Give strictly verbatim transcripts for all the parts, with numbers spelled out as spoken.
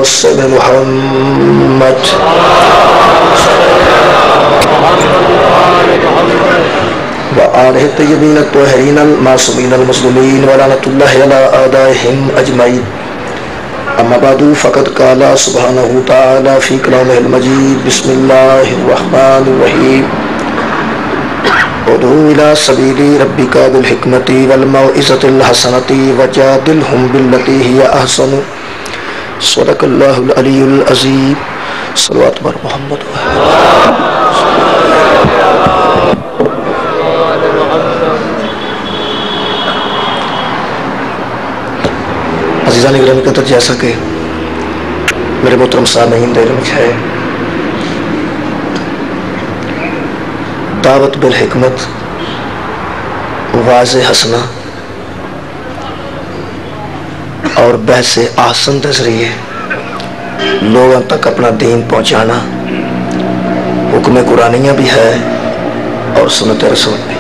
موصل محمد وآلہ الطیبین الطاہرین المعصومین المظلومین ولعنۃ اللہ علی اعدائہم اجمعین. اما بعد فقد قال سبحانہ تعالی فی کلامہ المجید بسم اللہ الرحمن الرحیم ادعو الی سبیل ربک بالحکمۃ والموعظۃ الحسنۃ وجادلہم باللتی ہی احسن. صدق اللہ العلی العظیم. صلوات بر محمد. عزیزان گرامی قدر، جیسا کہ میرے محترم سامعین دل میں ہے، دعوت بالحکمت واضح حسنہ اور بحث احسن کے ذریعے لوگوں تک اپنا دین پہنچانا حکم قرآنیہ بھی ہے اور سنت رسول بھی.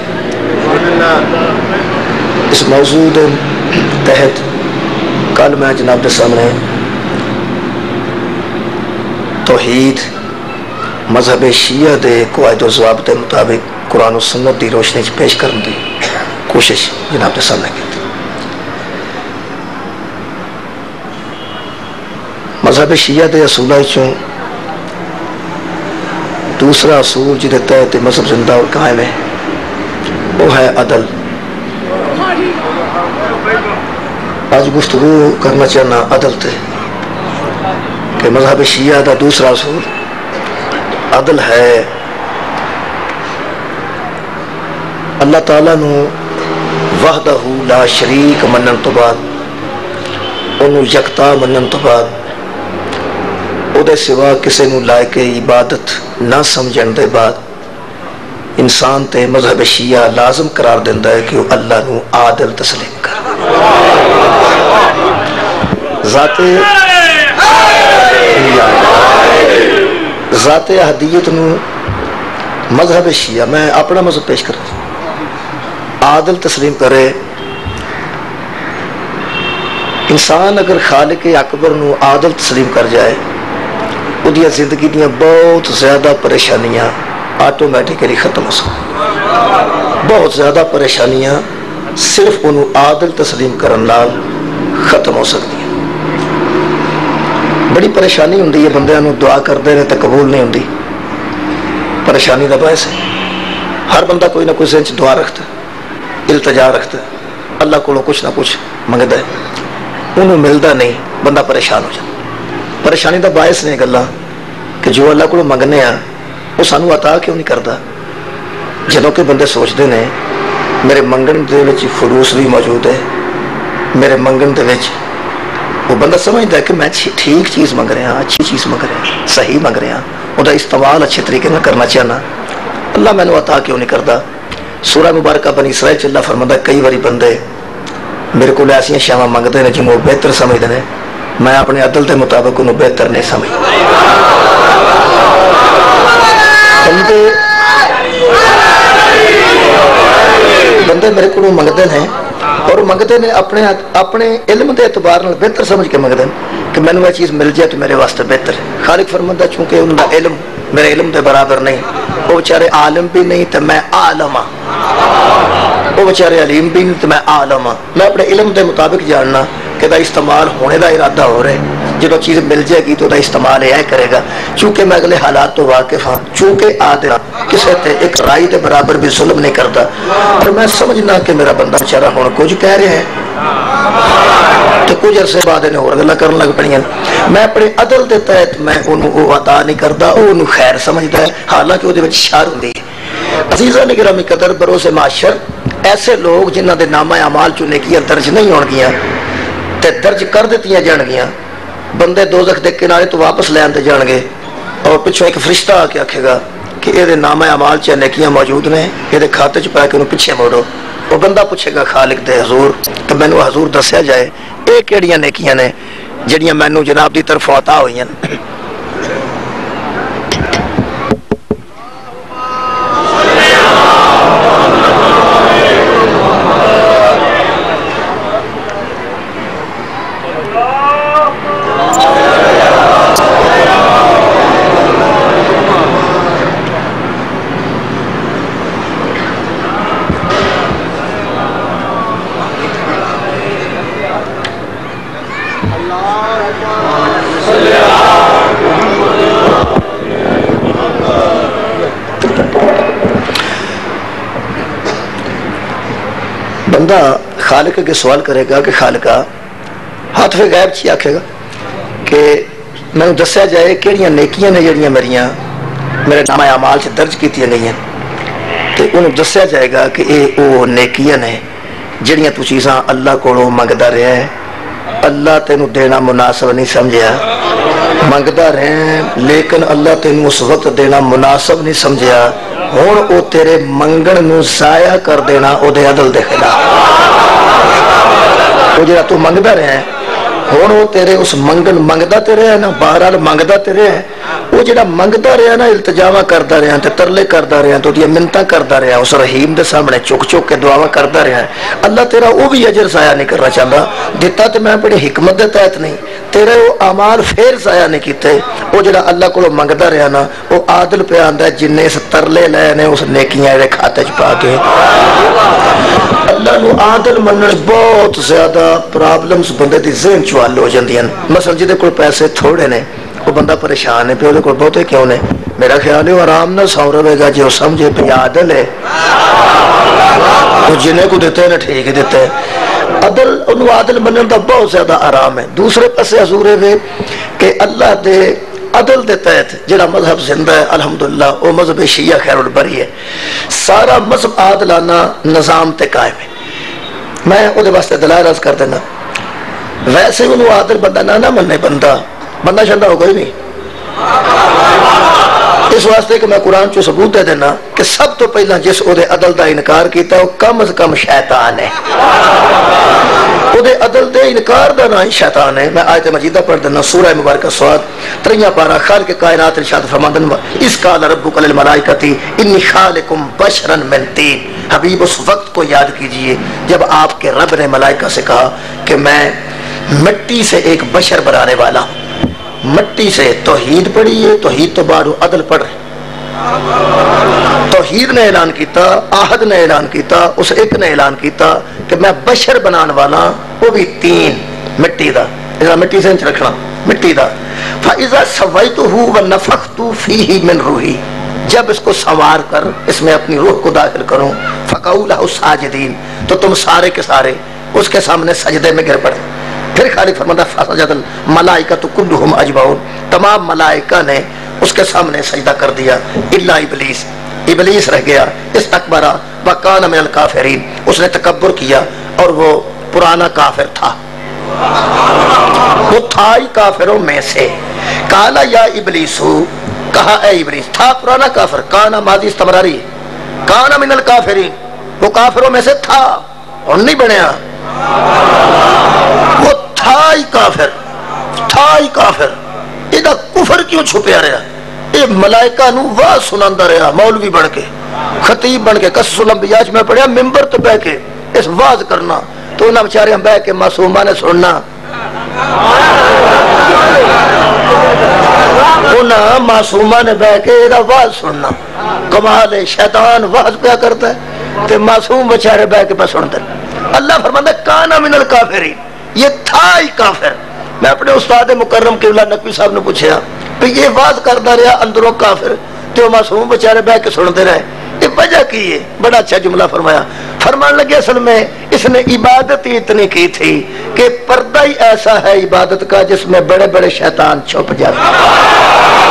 اس موضوع کے تحت کل میں جناب کے سامنے توحید مذہب شیعہ دے قواعد و ضوابط کے مطابق قرآن و سنت دی روشنی پیش کرنے کی کوشش جناب کے سامنے کی. مذہب شیعہ دے اصولہ چوں دوسرا اصول جہاں تحت مذہب زندہ اور قائم ہے وہ ہے عدل. آج گفتگو کرنا چاہنا عدل تے کہ مذہب شیعہ دا دوسرا اصول عدل ہے. اللہ تعالیٰ نو وحدہ لا شریک منن تو بعد انہوں یکتا منن تو بعد او دے سوا کسے نو لائق عبادت نہ سمجھن دے بعد انسان تے مذہب شیعہ لازم قرار دیندہ ہے کہ وہ اللہ نو عادل تسلیم کر. ذات ذات احدیت نو مذہب شیعہ میں اپنا مذہب پیش کر عادل تسلیم کرے. انسان اگر خالق اکبر نو عادل تسلیم کر جائے وہ دیا زندگی دیا بہت زیادہ پریشانیاں آٹومیٹیکلی ختم ہو سکتی. بہت زیادہ پریشانیاں صرف انہوں عادل تسلیم کرن نال ختم ہو سکتی ہیں. بڑی پریشانی ہوندی ہے بندیاں نو دعا کردے رہے تے قبول نہیں ہوندی. پریشانی دا باعث ہے ہر بندہ کوئی نہ کوئی ذہن چ دعا رکھتا ہے، التجا رکھتا ہے، اللہ کو کچھ نہ کچھ منگتا ہے، انہوں ملتا نہیں، بندہ پریشان ہو جاتا. پریشانی دا باعث نہیں گلا کہ جو اللہ کو منگنے ہیں وہ سانو عطا کیوں نہیں کرتا. جدوں کہ بندے سوچتے ہیں میرے منگن دے وچ خلوص بھی موجود ہے، میرے منگن دے وچ وہ بندہ سمجھتا ہے کہ میں ٹھیک چیز منگ رہا ہاں، اچھی چیز منگ رہا ہاں، صحیح منگ رہا ہاں، وہ دا استعمال اچھے طریقے میں کرنا چاہنا. اللہ میں نے عطا کیوں نہیں کرتا. سورہ مبارکہ بنی اسرائیل چ اللہ فرماتا ہے کئی باری بندے میرے کو ایسا شاواں منگتے ہیں جنہوں وہ بہتر سمجھتے ہیں، میں اپنے عدل کے مطابق انہوں بہتر نہیں سمجھتا. بندے بندے میرے کو منگتے ہیں اور منگتے ہیں اپنے اپنے علم کے اعتبار نال بہتر سمجھ کے منگتے ہیں کہ مینوں یہ چیز مل جائے تو میرے واسطے بہتر ہے. خالق فرماتا چونکہ انہوں کا علم میرے علم کے برابر نہیں، وہ بیچارے عالم بھی نہیں تو میں عالم ہاں، وہ بیچارے علیم بھی نہیں تو میں عالم ہاں. میں اپنے علم کے مطابق جاننا کہ دا استعمال ہونے دا ارادہ ہو رہا ہے. جب چیز مل جائے گی تو دا استعمال یہ کرے گا. چونکہ میں اگلے حالات تو واقف ہاں، چونکہ عادل کسے تے ایک رائی دے برابر بھی ظلم نہیں کرتا. اور میں سمجھنا کہ میرا بندہ بیچارہ ہوں کچھ کہہ رہے ہیں تو کچھ عرصے بعد انہیں اور گلا کرنے لگ پڑی. میں اپنے عدل دے تحت میں انہوں وہ عطا نہیں کرتا، وہ انہوں خیر سمجھتا ہے، حالانکہ وہ دے وچ شر ہوندی ہے. عزیزان گرامی قدر، بروز معاشر ایسے لوگ جنہاں دے نامہ اعمال چ نیکیاں درج نہیں ہون گیاں تے درج کر دیتیاں جان گیاں، بندے دوزخ دے کنارے تو واپس لے آندے جان گے اور پچھوں ایک فرشتہ آ کے آکھے گا کہ یہ نامہ اعمال چ نیکیاں موجود نے، یہ کھاتے چ پا کے انہوں پیچھے موڑو. وہ بندہ پوچھے گا خالق دے حضور تو مینوں حضور دسیا جائے یہ کیڑیاں نیکیاں نے جڑیاں مینوں جناب دی طرف عطا ہوئیاں. بندہ خالق کے سوال کرے گا کہ خالقہ ہاتھ پہ غیب چی آکھے گا کہ میں نے دسیا جائے کہڑیاں نیکیاں نے جڑیاں میریاں میرے نامہ اعمال سے درج کیتیاں گئی ہیں، تو انہوں دسیا جائے گا کہ اے او نیکیاں نے جڑیاں تو چیزاں اللہ کو منگدا رہا ہے، اللہ تینوں دینا مناسب نہیں سمجھیا، منگدا رہے لیکن اللہ تینوں اس وقت دینا مناسب نہیں سمجھیا، ہون او تیرے منگن نو ضائع کر دینا او دے عدل دے خلاف، وہ جڑا تو منگدا رہے ہیں ہون وہ تیرے اس منگن منگدا تے رہے ہیں نا، بہرحال منگدا تے رہے ہیں، وہ جڑا منگدا رہے ہیں نا، التجاواں کردا رہے ہیں تے ترلے کردا رہے ہیں تو دی منتاں کردا رہے ہیں، اس رحیم دے سامنے چک چک کے دعاواں کردا رہے ہیں، اللہ تیرا وہ بھی اجر ضائع نہیں کرنا چاہتا، دیتا تے میں بڑی حکمت دے تحت نہیں، تیرے وہ اعمال پھر ضائع نہیں کیتے، وہ جڑا اللہ کو منگدا رہا نا وہ عادل پہ آندا ہے جن نے اس ترلے لے نے اس نیکیاں دے کھاتے چ پا کے اللہ نو عادل منن بہت زیادہ پرابلمز بندے دی ذہن چ حل ہو جاندیاں، مثلا جدے کول پیسے تھوڑے نے وہ بندہ پریشان ہے پہ وہ کول بہتے کیوں نے، میرا خیال ہے وہ آرام نہ سو رہے گا جو سمجھے پہ عادل ہے، وہ جنہیں کو دیتے ہیں ٹھیک ہی دیتے ہیں، عدل انہوں عادل منن دا بہت زیادہ آرام ہے۔ دوسرے پسے حضورے وے کہ اللہ دے عدل دے تحت جڑا مذہب زندہ ہے الحمدللہ وہ مذہب شیعہ خیر البری ہے، سارا مذہب عادلانہ نظام تے قائم ہے۔ میں وہ دے واسطے دلائل عرض کر دینا، ویسے انہوں عادل بندہ نہ نہ مننے بندہ بندہ شندہ ہو کوئی نہیں، اس واسطے کہ میں قرآن چو ثبوت دے دینا کہ سب تو پہلا جس او دے عدل دا انکار کیتا ہے وہ کم از کم شیطان ہے، او دے عدل دے انکار دا نہ ہی شیطان ہے۔ میں آیت مجیدہ پڑھ دینا سورہ مبارکہ سواد تریہ پارہ خالق کائنات ارشاد فرماندن اس قال ربک للملائکتی انی خالقم بشرا من طین، حبیب اس وقت کو یاد کیجئے جب آپ کے رب نے ملائکہ سے کہا کہ میں مٹی سے ایک بشر بنانے والا ہوں، مٹی سے توحید پڑھی ہے، توحید تو بعد عدل پڑھ رہے، توحید نے اعلان کیتا، آہد نے اعلان کیتا، اس ایک نے اعلان کیتا کہ میں بشر بنان والا وہ بھی تین مٹی دا، اس مٹی سے انچ رکھنا مٹی دا، فَإِذَا سَوَيْتُهُ وَنَفَخْتُ فِيهِ مِنْ رُوحِي، جب اس کو سنوار کر اس میں اپنی روح کو داخل کروں فَقَعُوا لَهُ سَاجِدِينَ، تو تم سارے کے سارے اس کے سامنے سجدے میں گر پڑے۔ پھر خالق فرماتا فسجد الملائکۃ کلھم اجمعون، تمام ملائکہ نے اس کے سامنے سجدہ کر دیا الا ابلیس، ابلیس رہ گیا، استکبر وکان من الکافرین، اس نے تکبر کیا اور وہ پرانا کافر تھا، وہ تھا ہی کافروں میں سے، کالا یا ابلیسو، کہا اے ابلیس، تھا پرانا کافر، کانا ماضی استمراری، کانا من الکافرین، وہ کافروں میں سے تھا اور نہیں بنیا، وہ تھا ہی کافر، تھا ہی کافر، ایدہ کفر کیوں چھپیا رہا، یہ ملائکہ نو واز سناندہ رہا، مولوی بن کے خطیب بن کے، قصص الانبیاء میں پڑھیا ممبر تو بہ کے اس واز کرنا، تو انہاں بچارے ہم بہ کے معصومہ نے سننا، انہاں معصومہ نے بہ کے ایدہ واز سننا، کمال شیطان واز پہ کرتا ہے تے معصوم بچارے بہ کے پہ سنتے ہیں۔ اللہ فرماتا ہے کانا من الکافرین، یہ تھا ہی کافر۔ میں اپنے استاد مکرم قبلہ نقوی صاحب نے پوچھا کہ یہ واز کرتا رہا اندروں کافر تو معصوم بچارے بہ کے سنتے رہے، یہ وجہ کی ہے؟ بڑا اچھا جملہ فرمایا، فرمان لگے اصل میں اس نے عبادت ہی اتنی کی تھی کہ پردہ ہی ایسا ہے عبادت کا جس میں بڑے بڑے شیطان چھپ جاتے ہیں۔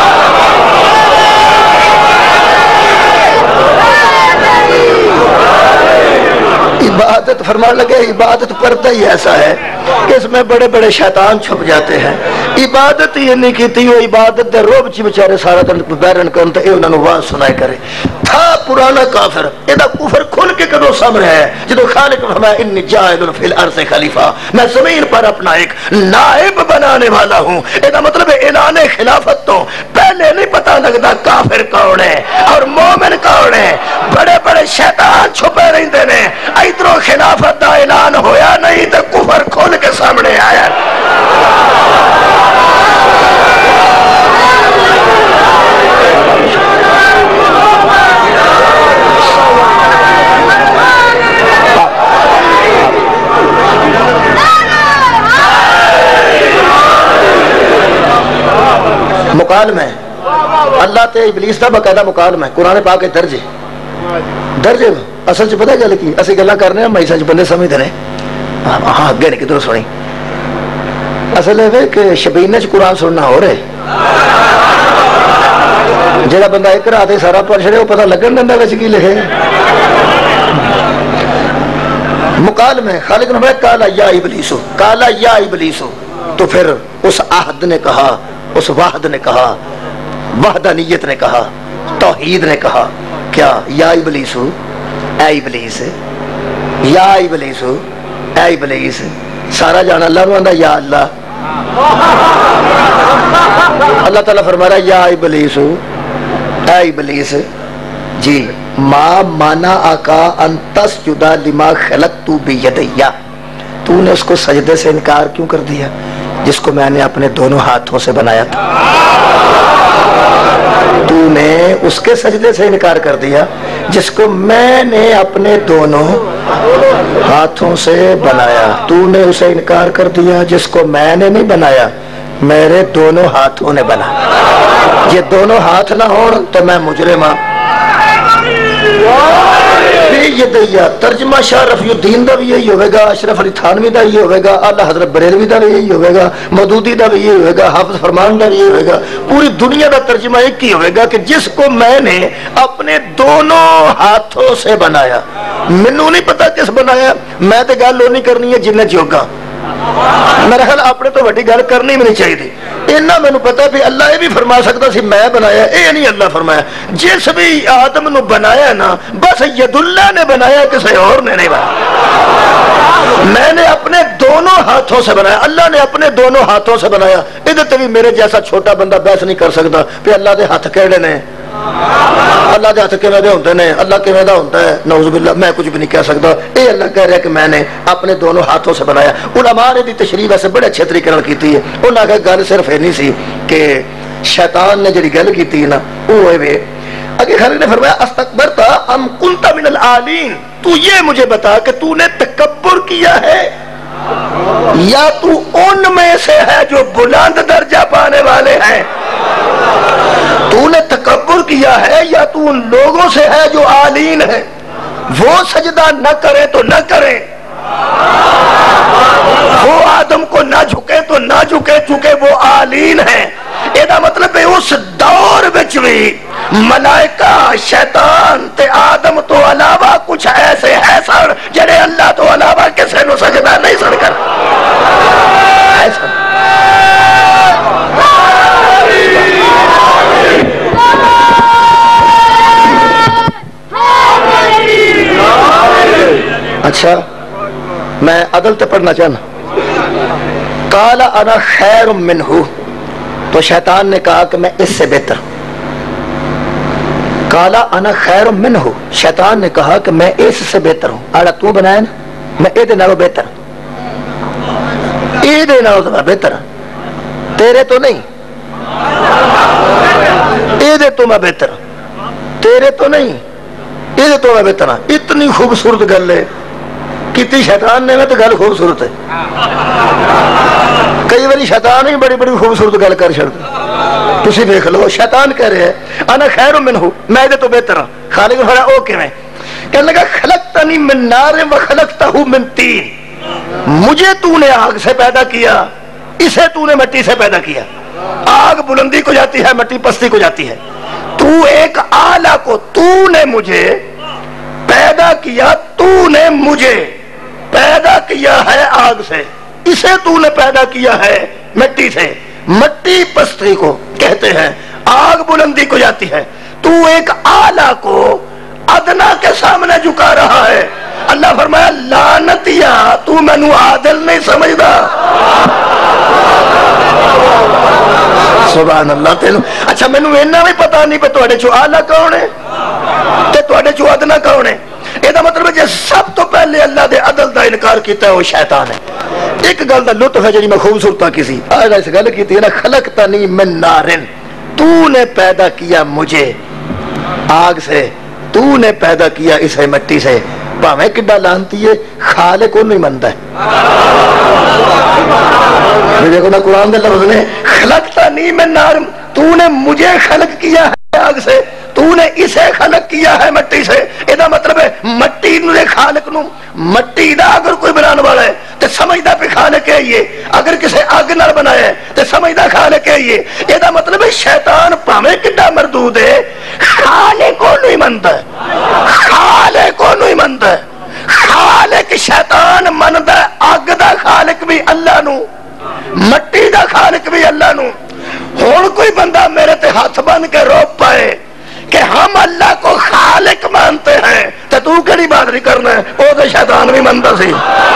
عبادت فرمان لگے عبادت پردہ ہی ایسا ہے کہ اس میں بڑے بڑے شیطان چھپ جاتے ہیں، عبادت ہی نہیں کی تھی، وہ عبادت دے روب چی بچارے سارا دن بیرن کرن تو اے انہوں نے واز سنائے کرے، تھا پرانا کافر، ایدہ کفر کھل کے کدو سامنے ہے، جدو خالق فرمایا انی جاہل فی الارض خلیفہ، میں زمین پر اپنا ایک نائب بنانے والا ہوں، ایدہ مطلب اعلان خلافت تو پہلے نہیں پتا لگتا کافر کون ہے اور مومن کون ہے، بڑے بڑے شیطان چھپے رہتے ہیں، ادھروں خلافت دا اعلان ہویا نہیں تو کفر کھول کے سامنے آیا۔ مکالمہ ہے اللہ تے ابلیس دا باقاعدہ مکالمہ ہے قرآن پاک کے درج درج اصل چ پتہ گل کی اسی گلاں کرنے ہیں مائی سچ بندے سمجھدے نے ہاں اگے نہیں کدھر سنی اصل ہے کہ شبینہ چ قرآن سننا ہو رہے جہاں بندہ ایک رات سارا پڑھ چھڑے وہ پتہ لگن دیندا وچ کی لکھے مکالمہ ہے خالق نے فرمایا کالا یا ابلیسو کالا یا ابلیسو تو پھر اس عہد نے کہا اس واحد نے کہا وحدانیت نے کہا توحید نے کہا کیا یا ابلیسو اے ابلیس یا ابلیسو اے ابلیس سارا جان اللہ نو آندا یا اللہ اللہ تعالیٰ فرما رہا یا ابلیس اے ابلیس جی ما مانا آکا ان تسجدا لما خلقت بیدیا تو نے اس کو سجدے سے انکار کیوں کر دیا جس کو میں نے اپنے دونوں ہاتھوں سے بنایا تھا تو نے اس کے سجدے سے انکار کر دیا جس کو میں نے اپنے دونوں ہاتھوں سے بنایا تو نے اسے انکار کر دیا جس کو میں نے نہیں بنایا میرے دونوں ہاتھوں نے بنا یہ دونوں ہاتھ نہ ہون تو میں مجرم ہاں یہ دیا ترجمہ شاہ رفیع الدین دا بھی یہی ہوئے گا اشرف علی تھانوی دا یہ ہوئے گا اعلیٰ حضرت بریلوی دا بھی یہی ہوئے گا مودودی دا بھی یہ ہوئے گا حافظ فرمان دا بھی یہ ہوئے گا پوری دنیا دا ترجمہ ایک ہی ہوئے گا کہ جس کو میں نے اپنے دونوں ہاتھوں سے بنایا مینوں نہیں پتا کس بنایا میں تے گل وہ نہیں کرنی ہے جنہیں چوگا میرا خیال اپنے تو وڈی گل کرنی بھی نہیں چاہیے اینا میں نے پتا بھی اللہ یہ بھی فرما سکتا سی میں بنایا اے نہیں اللہ فرمایا جس بھی آدم نو بنایا نا بس ید اللہ نے بنایا کسی اور نے نہیں بنایا میں نے اپنے دونوں ہاتھوں سے بنایا اللہ نے اپنے دونوں ہاتھوں سے بنایا ادھر تے بھی میرے جیسا چھوٹا بندہ بحث نہیں کر سکتا کہ اللہ دے ہاتھ کیڑے نے اللہ دے ہاتھ کیویں دے ہوندے نے اللہ کیویں دا ہوندا ہے نعوذ باللہ میں کچھ بھی نہیں کہہ سکتا اے اللہ کہہ رہا ہے کہ میں نے اپنے دونوں ہاتھوں سے بنایا علماء نے دی تشریح ویسے بڑے اچھے طریقے نال کیتی ہے انہاں کہ گل صرف یہ نہیں سی کہ شیطان نے جڑی گل کیتی نا وہ اے اگے خالق نے فرمایا استکبرت ام کنت من العالین تو یہ مجھے بتا کہ تو نے تکبر کیا ہے یا تو ان میں سے ہے جو بلند درجہ پانے والے ہیں تو نے تکبر کیا ہے یا تو ان لوگوں سے ہے جو عالین ہیں وہ سجدہ نہ کرے تو نہ کرے وہ آدم کو نہ جھکے تو نہ جھکے چونکہ وہ عالین ہیں یہ مطلب ہے اس دور بچ بھی ملائکہ شیطان تے آدم تو علاوہ کچھ ایسے ہے سر جنہیں اللہ تو علاوہ کسے نو سجدہ نہیں سن کر ایسا اچھا میں عدل تے پڑھنا چاہنا قالا انا خیر منہ تو شیطان نے کہا کہ میں اس سے بہتر قالا انا خیر منہ شیطان نے کہا کہ میں اس سے بہتر ہوں آڑا تو بنایا نا میں اے دے نالوں بہتر اے دے نالوں تو بہتر تیرے تو نہیں اے دے تو میں بہتر تیرے تو نہیں اے دے تو میں بہتر ہوں اتنی خوبصورت گل ہے کیتی شیطان نے میں تو گل خوبصورت ہے کئی باری شیطان ہی بڑی بڑی خوبصورت گل کر چھڑتا تسی دیکھ لو شیطان کہہ رہے ہیں انا خیر منہ میں دے تو بہتر ہوں خالق نے فرمایا او کیویں کہنے لگا خلقتنی من نار و خلقتہ من طین مجھے تو نے آگ سے پیدا کیا اسے تو نے مٹی سے پیدا کیا آگ بلندی کو جاتی ہے مٹی پستی کو جاتی ہے تو ایک آلہ کو تو نے مجھے پیدا کیا تو نے مجھے پیدا کیا ہے آگ سے اسے تو نے پیدا کیا ہے مٹی سے مٹی پستی کو کہتے ہیں آگ بلندی کو جاتی ہے تو ایک آلہ کو ادنا کے سامنے جھکا رہا ہے اللہ فرمایا لعنتیا تو مینوں عادل نہیں سمجھدا سبحان اللہ تینوں اچھا مینوں اینا بھی پتا نہیں پہ تواڈے چوں آلہ کون ہے تے تواڈے چوں ادنا کون ہے یہ مطلب ہے جی سب تو پہلے اللہ دے عدل دا انکار کیتا ہے وہ شیطان ہے ایک گل دا لطف ہے جی میں خوبصورت کسی آج اس گل کی نا خلقتنی من نارن تو نے پیدا کیا مجھے آگ سے تو نے پیدا کیا اسے مٹی سے پاویں کڈا لانتی ہے خالق کو نہیں منتا ہے دیکھو نا قرآن دے لفظ نے خلقتنی من نار تو نے مجھے خلق کیا ہے آگ سے، تو نے اسے خلق کیا ہے مٹی سے. یہ مطلب ہے مٹی نے خالق نو، مٹی دا اگر کوئی بنانے والا ہے تو سمجھدا پہ خالق ہے یہ، اگر کسے اگ نال بنایا ہے تو سمجھدا خالق ہے یہ. یہ مطلب ہے شیطان پاویں کڈا مردود ہے، خالق کو نہیں منتا، خالق کو نہیں منتا. خالق شیطان مندا اگ دا خالق بھی اللہ نو، مٹی دا خالق بھی اللہ نو. ہوں کوئی بندہ میرے تے ہاتھ بن کے رو پائے کہ ہم اللہ کو خالق مانتے ہیں تو تو کیڑی بات نہیں کرنا ہے، وہ تو شیطان بھی مانتا سی.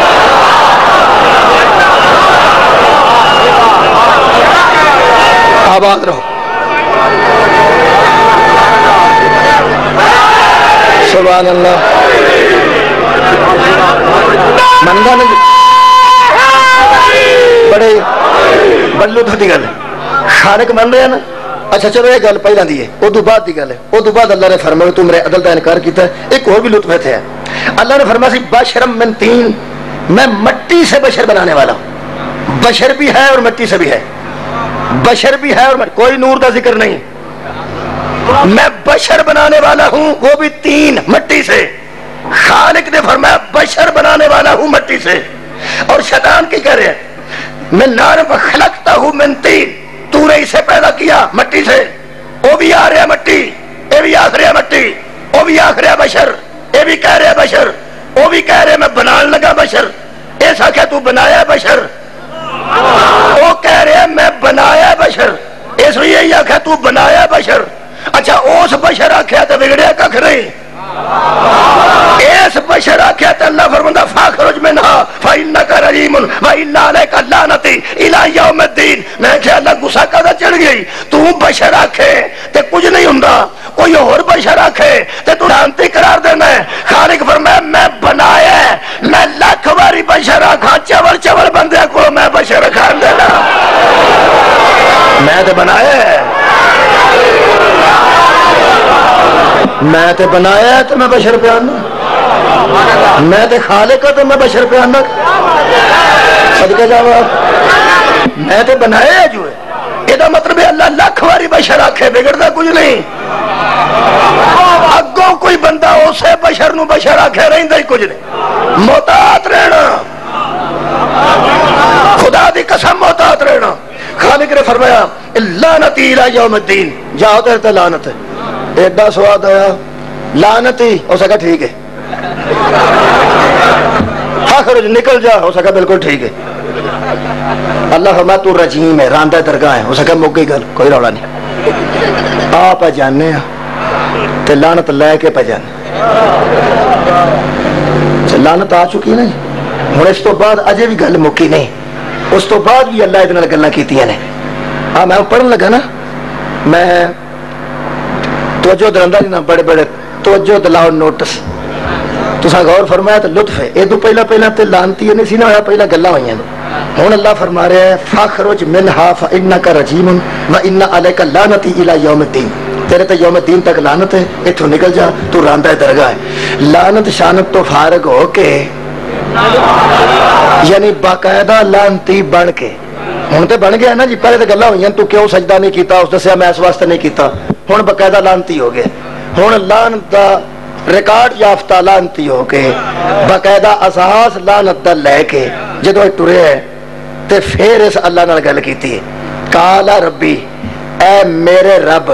آباد رہو. سبحان اللہ. منگا نہیں بڑے بلو تھوڑی گل خالق من رہے ہیں نا. اچھا چلو یہ گل پہلے دی ہے، ادو بعد دی گل ہے. ادو بعد اللہ نے فرمایا تو میرے عدل کا انکار کیتا ہے. ایک اور بھی لطف ہے، اللہ نے فرمایا سی بشرم من تین، میں مٹی سے بشر بنانے والا ہوں. بشر بھی ہے اور مٹی سے بھی ہے، بشر بھی ہے اور مٹی. کوئی نور کا ذکر نہیں. میں بشر بنانے والا ہوں وہ بھی تین مٹی سے. خالق نے فرمایا بشر بنانے والا ہوں مٹی سے. اور شیطان کی کہہ رہے ہیں میں نار خلقتا ہوں من تین، تو نے اسے پیدا کیا مٹی سے. وہ بھی آ رہا مٹی، یہ بھی آخ رہا مٹی، وہ بھی آخ رہا بشر، یہ بھی کہہ رہا بشر، وہ بھی کہہ رہے میں بنان لگا بشر. ایسا کیا تو بنایا بشر؟ وہ کہہ رہے میں بنایا بشر، اس لیے یہی آخیا تو بنایا بشر. اچھا اس بشر آخیا تو بگڑیا کھ نہیں، اس بشر آخیا تو اللہ فرماتا فاخرج منہا فإنک رجیم وإن علیک لعنتی الی یوم الدین. میں کہ اللہ غصہ کدا چڑھ گئی، تو بشر آکھے تے کچھ نہیں ہوندا، کوئی اور بشر آکھے تے تو لعنتی قرار دینا ہے. خالق فرمایا میں بنایا ہے، میں لاکھ باری بشر آکھا چول چول بندے کو میں بشر کھان دینا، میں تے بنایا ہے، میں تے بنایا ہے تو میں بشر پہ آنا، میں تے خالق ہے تو میں بشر پہ آنا. صدقہ جاوا میں تے بنایا ہے جو ہے. یہ مطلب ہے اللہ لاکھ باری بشر آکھے بگڑتا کچھ نہیں. اگوں کوئی بندہ اسے بشر نو بشر آکھے رہندا ہی کچھ نہیں. محتاط رہنا، خدا دی قسم محتاط رہنا. خالق نے فرمایا لعنتی الی یوم الدین، جاؤ تیرے تے لعنت ہے. ایڈا سواد آیا لعنت ہی ہو سکا ٹھیک ہے، فاخرج نکل جا ہو سکا بالکل ٹھیک ہے. اللہ فرمایا تو رجیم ہے، راندہ درگاہ ہے، ہو سکا مک گئی گل، کوئی رولا نہیں. آپ جانے تے لعنت لے کے پہ جانے. لعنت آ چکی نہیں ہوں، اس تو بعد اجے بھی گل مکی نہیں. اس تو بعد بھی اللہ ادھر گلاں کیتیاں نے. ہاں میں پڑھن لگا نا، میں توجہ درندہ نہیں نا، بڑے بڑے توجہ دلاؤ نوٹس تسا غور فرمایا تو لطف ہے. ادو پہلا پہلا تے لعنتی نہیں سی نہ ہویا، پہلا گلاں ہوئیاں نے. ہن اللہ فرما رہا ہے فاخرج منھا فانک رجیم وان علیک لعنتی الی یوم الدین، تیرے تے یوم الدین تک لعنت ہے، ایتھوں نکل جا تو راندہ درگاہ ہے. لعنت شانت تو فارغ ہو کے یعنی باقاعدہ لعنتی بن کے ہوں تو بن گیا نا جی. پہلے تو گلاں ہوئیاں تو کیوں سجدہ نہیں کیتا، اس دسیا میں اس واسطے نہیں کیتا. ہوں باقاعدہ لعنتی ہو گئے. ہوں لعنت دا ریکارڈ یافتہ لعنتی ہو کے باقاعدہ اساس لعنت دا لے کے جدو ٹرے ہے تے پھر اس اللہ نال گل کیتی ہے. کالا ربی، اے میرے رب.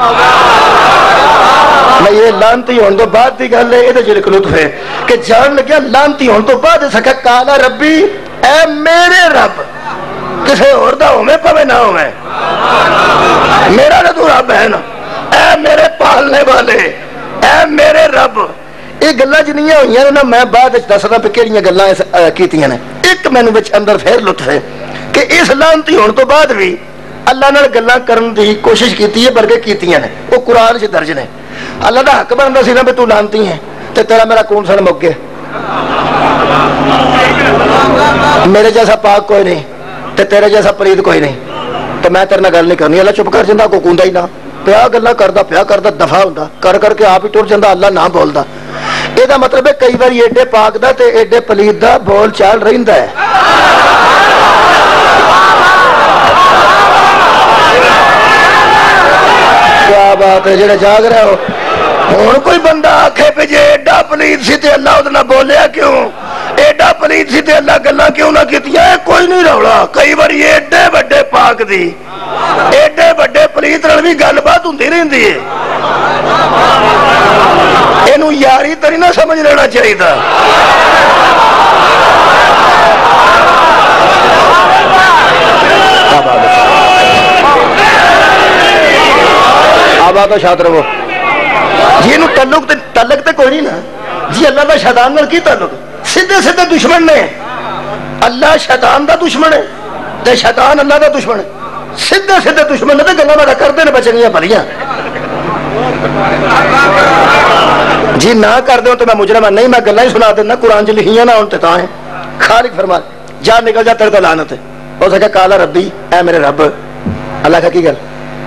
میں یہ لعنتی ہونے تو بعد دی گل ہے، یہ تو لطف ہے کہ جان لگیا لعنتی ہونے تو بعد سکا کالا ربی اے میرے رب. کسے اور دا ہوئے پوے نہ ہوئے، میرا تو رب ہے نا. اے میرے پالنے والے، اے میرے رب. یہ گلاں جنیاں ہوئی ہیں نا، میں بعد دسنا پہ کہڑیاں گلاں کیتیاں نے. ایک مینوں وچ اندر پھر لطف ہے کہ اس لعنتی ہونے تو بعد بھی اللہ نال گلاں کرن دی کوشش کیتی ہے، بلکہ کیتیاں نے. وہ قرآن سے درج نے. اللہ دا حق بندا سی نا بھی تو لعنتی ہے تے تیرا میرا کون سن مک گیا. میرے جیسا پاک کوئی نہیں تے تیرے جیسا پلید کوئی نہیں، تو میں تیرے نال گل نہیں کرنی. اللہ چپ کر جاندا، کوئی کوندا ہی نہ پیا گلا کردا پیا کردا دفاع ہوندا کر کر کے آپ ہی ٹر جاندا، اللہ نہ بولدا. یہ مطلب ہے کئی بار ایڈے پاک دا تے ایڈے پلید دا بول چال رہندا ہے. बात है जेड़े जाग रहे हो हुण कोई बंदा आखे पे जे एडा पलीत सी ते अल्लाह उहदे नाल बोलिया क्यों एडा पलीत सी ते अल्लाह गल्लां क्यों ना कीतियां कोई नहीं रौला कई बारी एडे वड्डे पाक दी एडे वड्डे पलीत नाल भी गलबात हुंदी रहिंदी है इहनूं यारी तो नहीं ना समझ लेना चाहिए अब तो शाद रहो जी इनू तल्लुक तल्लक तो कोई नहीं ना जी अल्लाह का शैतान नाल की तल्लुक सीधे सीधे दुश्मन ने अल्लाह शैतान का दुश्मन है ते शैतान अल्लाह का दुश्मन है सीधे सीधे दुश्मन ने गल्लां बातां करदे ने बचनियां भलियां जी ना कर दो तो मैं मुजरम नहीं मैं गल्लां ही सुना देना कुरान च लिखियां ना हुण ते तां है खालिक फरमा जा निकल जा तेरे तो लानत है हो सके काला रब्बी ऐ मेरे रब अल्लाह का की गल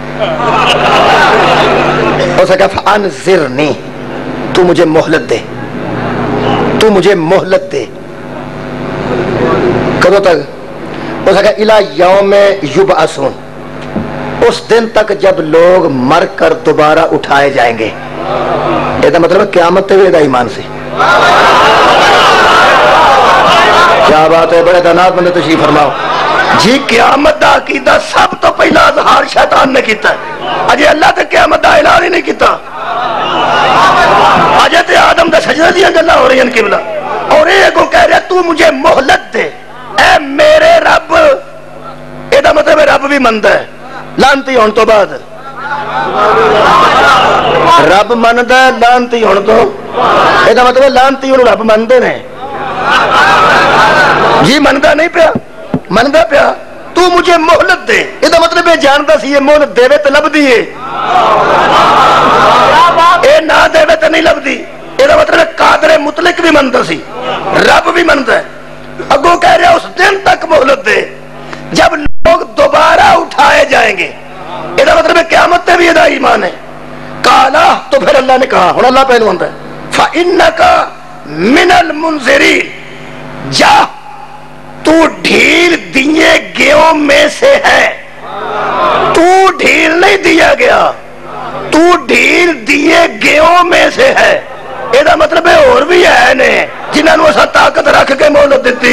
हो सका फअनज़िरनी तू मुझे मोहलत दे तू मुझे मोहलत दे कदों तक हो सका इला यौम युबअसून उस दिन तक जब लोग मर कर दोबारा उठाए जाएंगे इसका मतलब क़यामत ते वेदा ईमान से क्या बात है बड़े दानात बंदे तशरीफ फरमाओ जी क़यामत दा अकीदा सब तो पहला इज़हार शैतान ने किया अजे अल्लाह ते क़यामत दा ऐलान ही नहीं किया अजे ते आदम दे सजदे दी गल्लां हो रही हैं किबला और ये अगों कह रहा तू मुझे मोहलत दे ऐ मेरे रब एदा मतलब रब भी मनदा है लानती होने तो बाद रब मनदा लानती होने तो एदा मतलब लानती ओनू रब मनदे ने जी मनदा नहीं पिया मनदा पिया तू मुझे मोहलत दे एदा मतलब ये जानदा सी ये मोहलत देवे तो लभदी है ए ना देवे तो नहीं लभदी एदा मतलब कादरे मुतलक भी मनदा सी रब भी मनदा है अगों कह रहा उस दिन तक मोहलत दे जब लोग दोबारा उठाए जाएंगे एदा मतलब क़यामत पे भी एदा ईमान है काला तो फिर अल्लाह ने कहा हुण अल्लाह पहलू आंदा है फइन्नका मिनल मुनज़िरीन जा तू ढील दिए गयों में से है तू ढील नहीं दिया गया तू ढील दिए गयों में से है एदा मतलब है और भी है ने जिन्होंने असा ताकत रख के मोहलत दी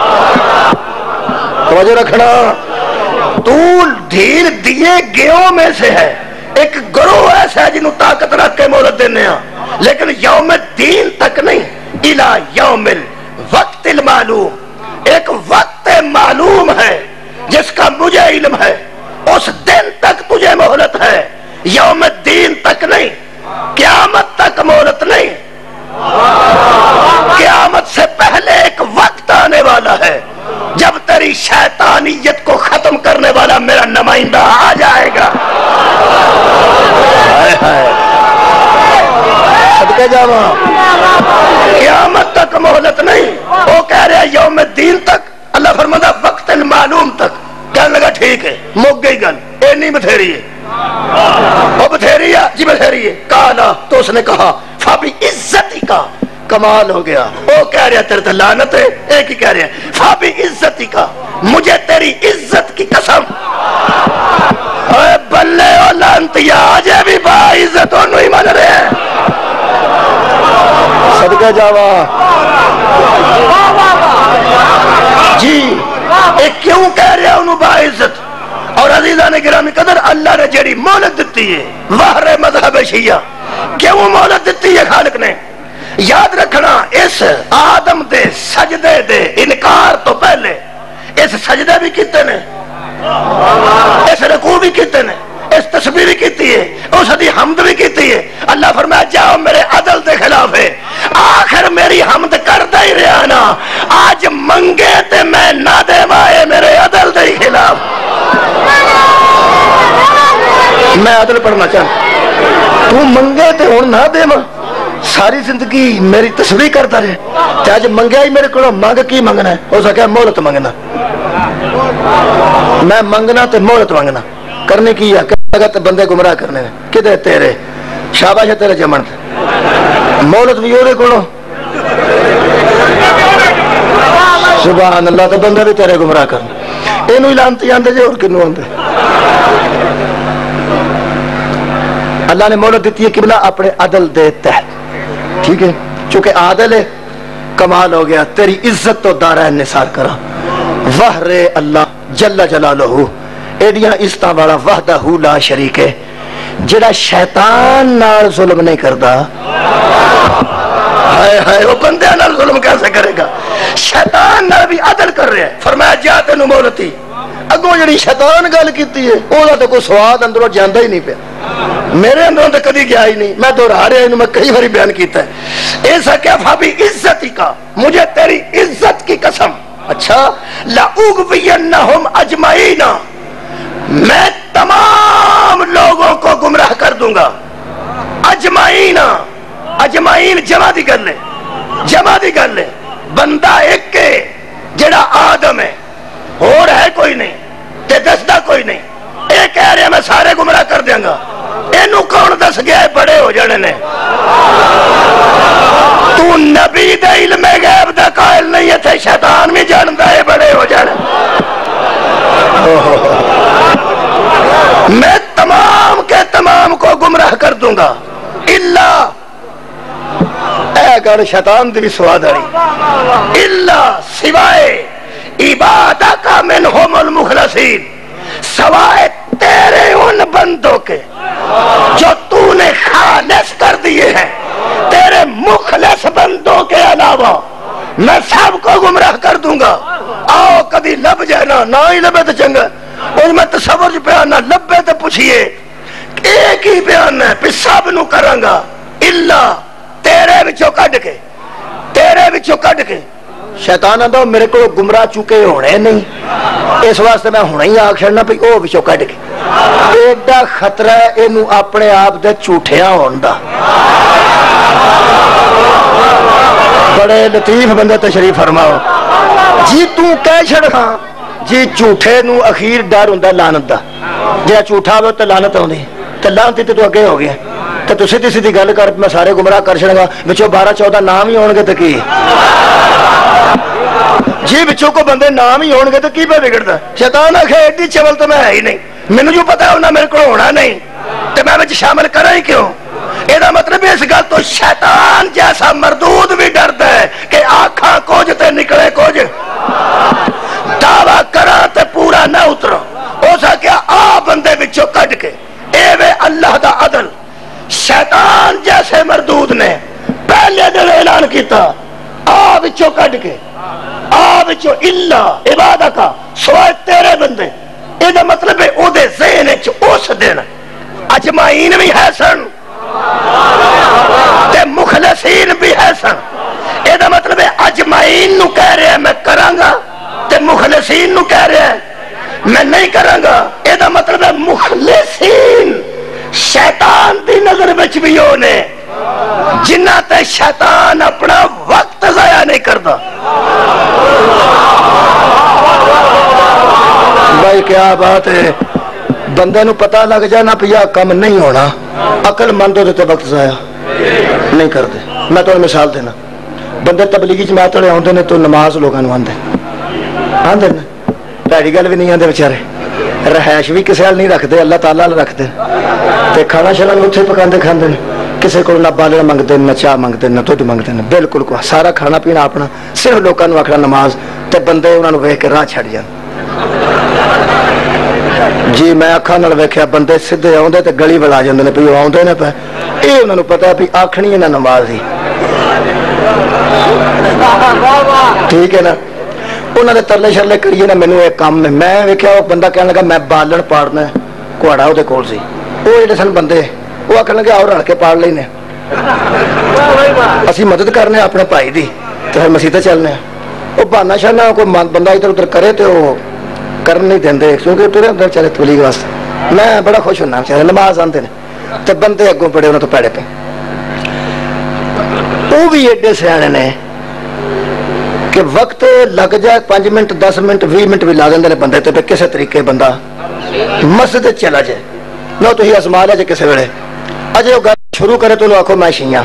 तवज्जो रखना तू ढील दिए गयों में से है एक ग्रोह ऐसा है जिन्होंने ताकत रख के मोहलत देने लेकिन यौम दीन तक नहीं इला यौमिल वक्तिल मालूम एक वक्त मालूम है जिसका मुझे इल्म है उस दिन तक तुझे मोहलत है यौम दीन तक नहीं क़यामत तक मोहलत नहीं क़यामत से पहले एक वक्त आने वाला है जब तेरी शैतानियत को खत्म करने वाला मेरा नुमाइंदा आ जाएगा हाय हाय सदके जावा क़यामत तक मोहलत नहीं वो कह रहा यौम दीन तक अल्लाह फरमाता वक्त मालूम तक कहने लगा ठीक है मुक गई गल ए नहीं बथेरी है वो बथेरी है जी बथेरी है काला तो उसने कहा फाबी इज्जती का कमाल हो गया वो कह रहा तेरे तो लानत है एक ही कह रहा है फाबी इज्जती का मुझे तेरी इज्जत की कसम बल्ले और लानतिया आज भी बा इज्जत और नहीं मान रहे हैं सदका जावा जी ये क्यों कह रहा उन्होंने बा इज्जत और अजीजा ने गिरामी कदर अल्लाह ने जेड़ी मोहलत दी है वाहरे मजहब शिया क्यों मोहलत दी है खालिक ने याद रखना इस आदम दे सजदे दे इनकार तो पहले इस सजदे भी किते ने इस रकू भी किते ने इस तस्बीह भी की है उस दी हमद भी की है अल्लाह फरमाया जाओ मेरे अदल के खिलाफ है आखिर मेरी हमद करता ही रहा ना आज मंगे ते मैं ना देवाए मेरे अदल के खिलाफ मैं अदल पढ़ना चाहता तू मंगे ते हुण ना देवा सारी जिंदगी मेरी तस्बीह करता रहे आज मंगया ही मेरे को मंग की मंगना है हो सके मोहलत मंगना मैं मंगना ते मोहलत मंगना करने की है तो बंदे गुमराह करने किधर तेरे शाबाश है तेरे जमन मोहलत भी ओरे को सुभान अल्लाह तो बंदे भी तेरे गुमराह करने इनू ही लानती आंदे जे और किनू आंदे اللہ نے مہلت دیتی ہے قبلہ اپنے عدل دے تحت، ٹھیک ہے، چونکہ عادل ہے، کمال ہو گیا، تیری عزت تو دارین نثار کرا، وحر اللہ جل جلالہ ایڈیاں عزتاں والا وحدہ لا شریک ہے، جڑا شیطان نال ظلم نہیں کردا، ہائے ہائے وہ بندے نال ظلم کیسے کرے گا؟ شیطان نال بھی عدل کر رہا ہے، فرمایا جا تینوں مہلتی، اگوں جڑی شیطان گل کیتی ہے اوہ تو کوئی سواد اندروں جاندا ہی نہیں پیا، میرے اندروں تو کدی گیا ہی نہیں، میں دہرا رہا ہوں، میں کئی بار بیان کیتا ہے، ایسا کیا فابی عزتی کا، مجھے تیری عزت کی قسم، اچھا لَأُغْوِيَنَّهُمْ أَجْمَعِينَ، میں تمام لوگوں کو گمراہ کر دوں گا، اجمعین، اجمعین جمع دی گل ہے، جمع دی گل ہے، بندہ ایک ہے جڑا آدم ہے، اور ہے کوئی نہیں تے دسدا کوئی نہیں، اے کہہ رہے میں سارے گمراہ کر دیا گا، اینو کون دس گیا ہے بڑے ہو جانے نے؟ تو نبی دے علم غیب دا قائل نہیں ہے تھے، شیطان بھی جانتا ہے بڑے ہو جانے، میں تمام کے تمام کو گمراہ کر دوں گا، اللہ اے اگر شیطان دی سواد آئی، اللہ سوائے عبادہ کا منہم المخلصین، سوائے تیرے ان بندوں کے جو تو نے خالص کر دیے ہیں، تیرے مخلص بندوں کے علاوہ میں سب کو گمراہ کر دوں گا، آؤ کبھی لب جائے نا، نہ ہی لبے تو چنگا، اور میں تصور بیان نہ لبے تو پوچھئے، ایک ہی بیان ہے، پھر سب نو کروں گا، اللہ تیرے بچوں کڈ کے، تیرے بچوں کڈ کے، شیطان آندا میرے کو گمراہ چکے ہونے نہیں، اس واسطے میں ہونا ہی آگ چھڑنا پہ او بچوں کڈ کے، ایڈا خطرہ ہے اینو اپنے آپ دے جھوٹیاں ہون دا، بڑے لطیف بندے تشریف فرماؤ جی، تو کہہ چھڑ ہاں جی جھوٹے نو اخیر ڈر ہوندا لعنت دا، جڑا جھوٹا ہوے تے لعنت ہوندی، تے لعنت تے تو اگے ہو گیا، تے تو سیدھی سیدھی گل کر میں سارے گمراہ کر چھڑاں گا، وچوں بارہ چودہ نام ہی ہون گے تے کی جی بچوں کو بندے نام ہی ہون گے تو کی پہ بگڑتا، شیطان آکھے ایڈی چول تو میں ہے ہی نہیں، میں جو پتا ہونا میرے کو ہونا نہیں، تو میں بچ شامل کرا ہی کیوں؟ یہ مطلب اس گل تو شیطان جیسا مردود بھی ڈرتا ہے کہ آنکھاں کچھ تے نکلے کچھ، دعویٰ کرا تے پورا نہ اترو، ہو سکیا آ بندے بچوں کٹ کے، اے وے اللہ دا عدل، شیطان جیسے مردود نے پہلے دن اعلان کیتا، آ بچوں کٹ کے، آ بچوں اللہ عبادہ کا سوائے تیرے بندے، یہ مطلب ہے او دے ذہن وچ اس دن اجمعین بھی ہے سن تے مخلصین بھی ہے سن، یہ مطلب ہے اجمعین نو کہہ رہے ہیں میں کراں گا تے مخلصین نو کہہ رہے ہیں میں نہیں کراں گا، یہ مطلب ہے مخلصین شیطان دی نظر وچ بھی ہونے جنہ تے شیطان اپنا وقت ضائع نہیں کرتا۔ بھائی کیا بات ہے، بندے نو پتہ لگ جائے نا پیا کم نہیں ہونا، عقل مند ہو دیتے وقت ضائع نہیں کرتے۔ میں تو مثال دینا، بندے تبلیغی جماعت والے آتے ہیں تو نماز لوگوں آتے آتے نا، پیڑی گل بھی نہیں آتے بچارے، رہائش بھی کسی حال نہیں رکھتے، اللہ تعالیٰ رکھتے، تے کھانا شانا بھی اتنے پکاندے کھاندے ہیں، کسی کو نہ بالن منگتے نہ چاہ منگتے نہ دودھ منگتے ہیں، بالکل کو سارا کھانا پینا اپنا، صرف لوگوں نے آخنا نماز، تے بندے انہوں نے ویکھ کے راہ چھڑ جان۔ جی میں اکھاں نال ویکھیا بندے سیدھے آوندے تے گلی ولا جاندے نے، پئی او آوندے نے پے، اے انہاں نوں پتہ ہے بھی آکھنی ہے نہ نماز ہی، ٹھیک ہے نا، انہاں دے ترلے شرلے کریے نا، مینوں ایک کام میں میں ویکھیا او بندہ کہن لگا میں بالن پاڑنا ہے، کوڑا او دے کول سی، او جڑے سن بندے وہ آخر لگے آؤ رل کے پاڑ لینے، اسی مدد کرنے اپنے بھائی دی تو پھر مسیح چلنے، وہ بہانا شانا کوئی بندہ ادھر ادھر کرے تو کرن نہیں دیں کیونکہ ترے اندر چلے تبلیغ واسطے، میں بڑا خوش ہونا بچارے نماز آتے ہیں تو بندے اگوں پڑے انہوں تو پیڑے پہ، وہ بھی ایڈے سیانے نے کہ وقت لگ جائے پانچ منٹ دس منٹ بھی منٹ بھی لا دیں بندے تو کسی طریقے بندہ مسجد چلا جائے نہ تو ہی ازما لے جائے کسی ویلے، اجے وہ گل شروع کرے تو آخو میں شیعہ،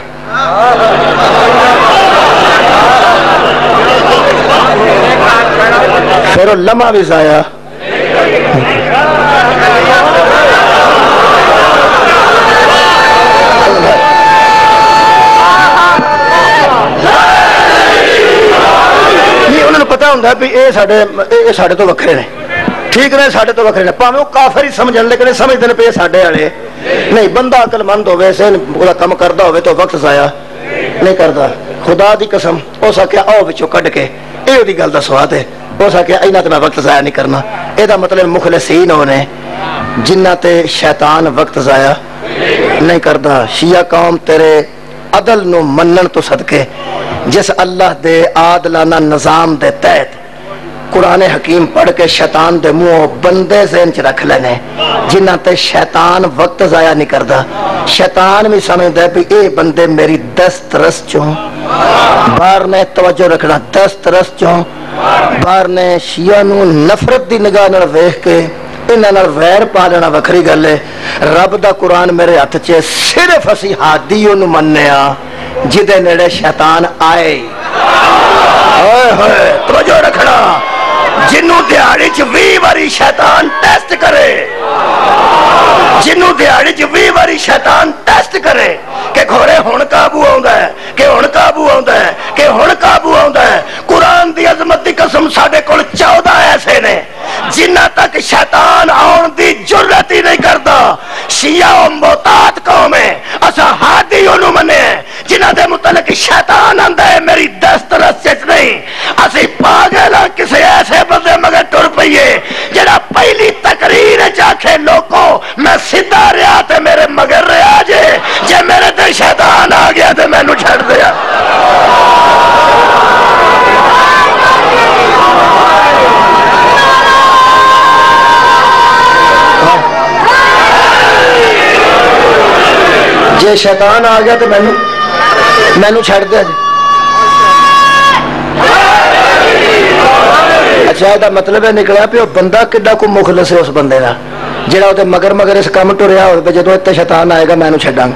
پھر وہ لمحہ بھی ضائع، پتا ہوں بھی اے ساڈے اے ساڈے تو وکھرے نے ٹھیک نے ساڈے تو وکھرے نے پاویں وہ کافر ہی سمجھن لیکن سمجھتے ہیں پہ ساڈے والے نہیں بندہ عقل مند ہوے سے وہ کام کردا ہوے تو وقت ضائع نہیں کردا خدا دی قسم اس آخیا آؤ بچوں کڈ کے یہ دی گل دا سواد ہے اس آخیا اینا تے میں وقت ضائع نہیں کرنا یہ مطلب مخلصین ہونے جنہ تے شیطان وقت ضائع نہیں کردا شیعہ قوم تیرے عدل نو منن تو صدقے جس اللہ دے عادلانہ نظام دے تحت قرآن حکیم پڑھ کے شیطان دے منہ بندے ذہن چ رکھ لینے جنہ تے شیطان وقت ضائع نہیں کردا شیطان بھی سمجھدا ہے بھی اے بندے میری دست رس چوں باہر نے توجہ رکھنا دست رس چوں باہر نے شیعہ نو نفرت دی نگاہ نال ویکھ کے انہاں نال ویر پا لینا وکھری گل ہے رب دا قرآن میرے ہاتھ چ صرف اسی ہادی نو مننے آ جدے نیڑے شیطان آئے ہوئے ہوئے توجہ رکھنا جنوں دیہڑی چ وی واری شیطان ٹیسٹ کرے جنوں دیہڑی چ وی واری شیطان ٹیسٹ کرے کہ گھوڑے ہن قابو آوندا ہے کہ ہن قابو آوندا ہے کہ ہن قابو آوندا ہے قرآن دی عظمت دی قسم ساڈے کول چودہ ایسے نے جنہ تک شیطان آن دی جرت ہی نہیں کردا شیعہ و محتاط قوم ہے اسا ہادی انہوں منے جنہ دے متعلق شیطان آندا ہے میری دست رس نہیں اسی پاگل کسی ایسے بندے مگر ٹر پئیے جڑا پہلی تقریر چاکھے لوگوں میں سیدھا رہا تے میرے مگر رہا جے جے میرے تے شیطان آ گیا تے میں نو چھڑ دیا جے شیطان آ گیا تو مینو مینو چھڑ دیا جی اچھا یہ مطلب ہے نکلا پہ بندہ کڈا کو مخلص ہے اس بندے کا جہاں وہ مگر مگر اس کام ٹریا ہو جدو اتنے شیطان آئے گا میں نو چھڈاں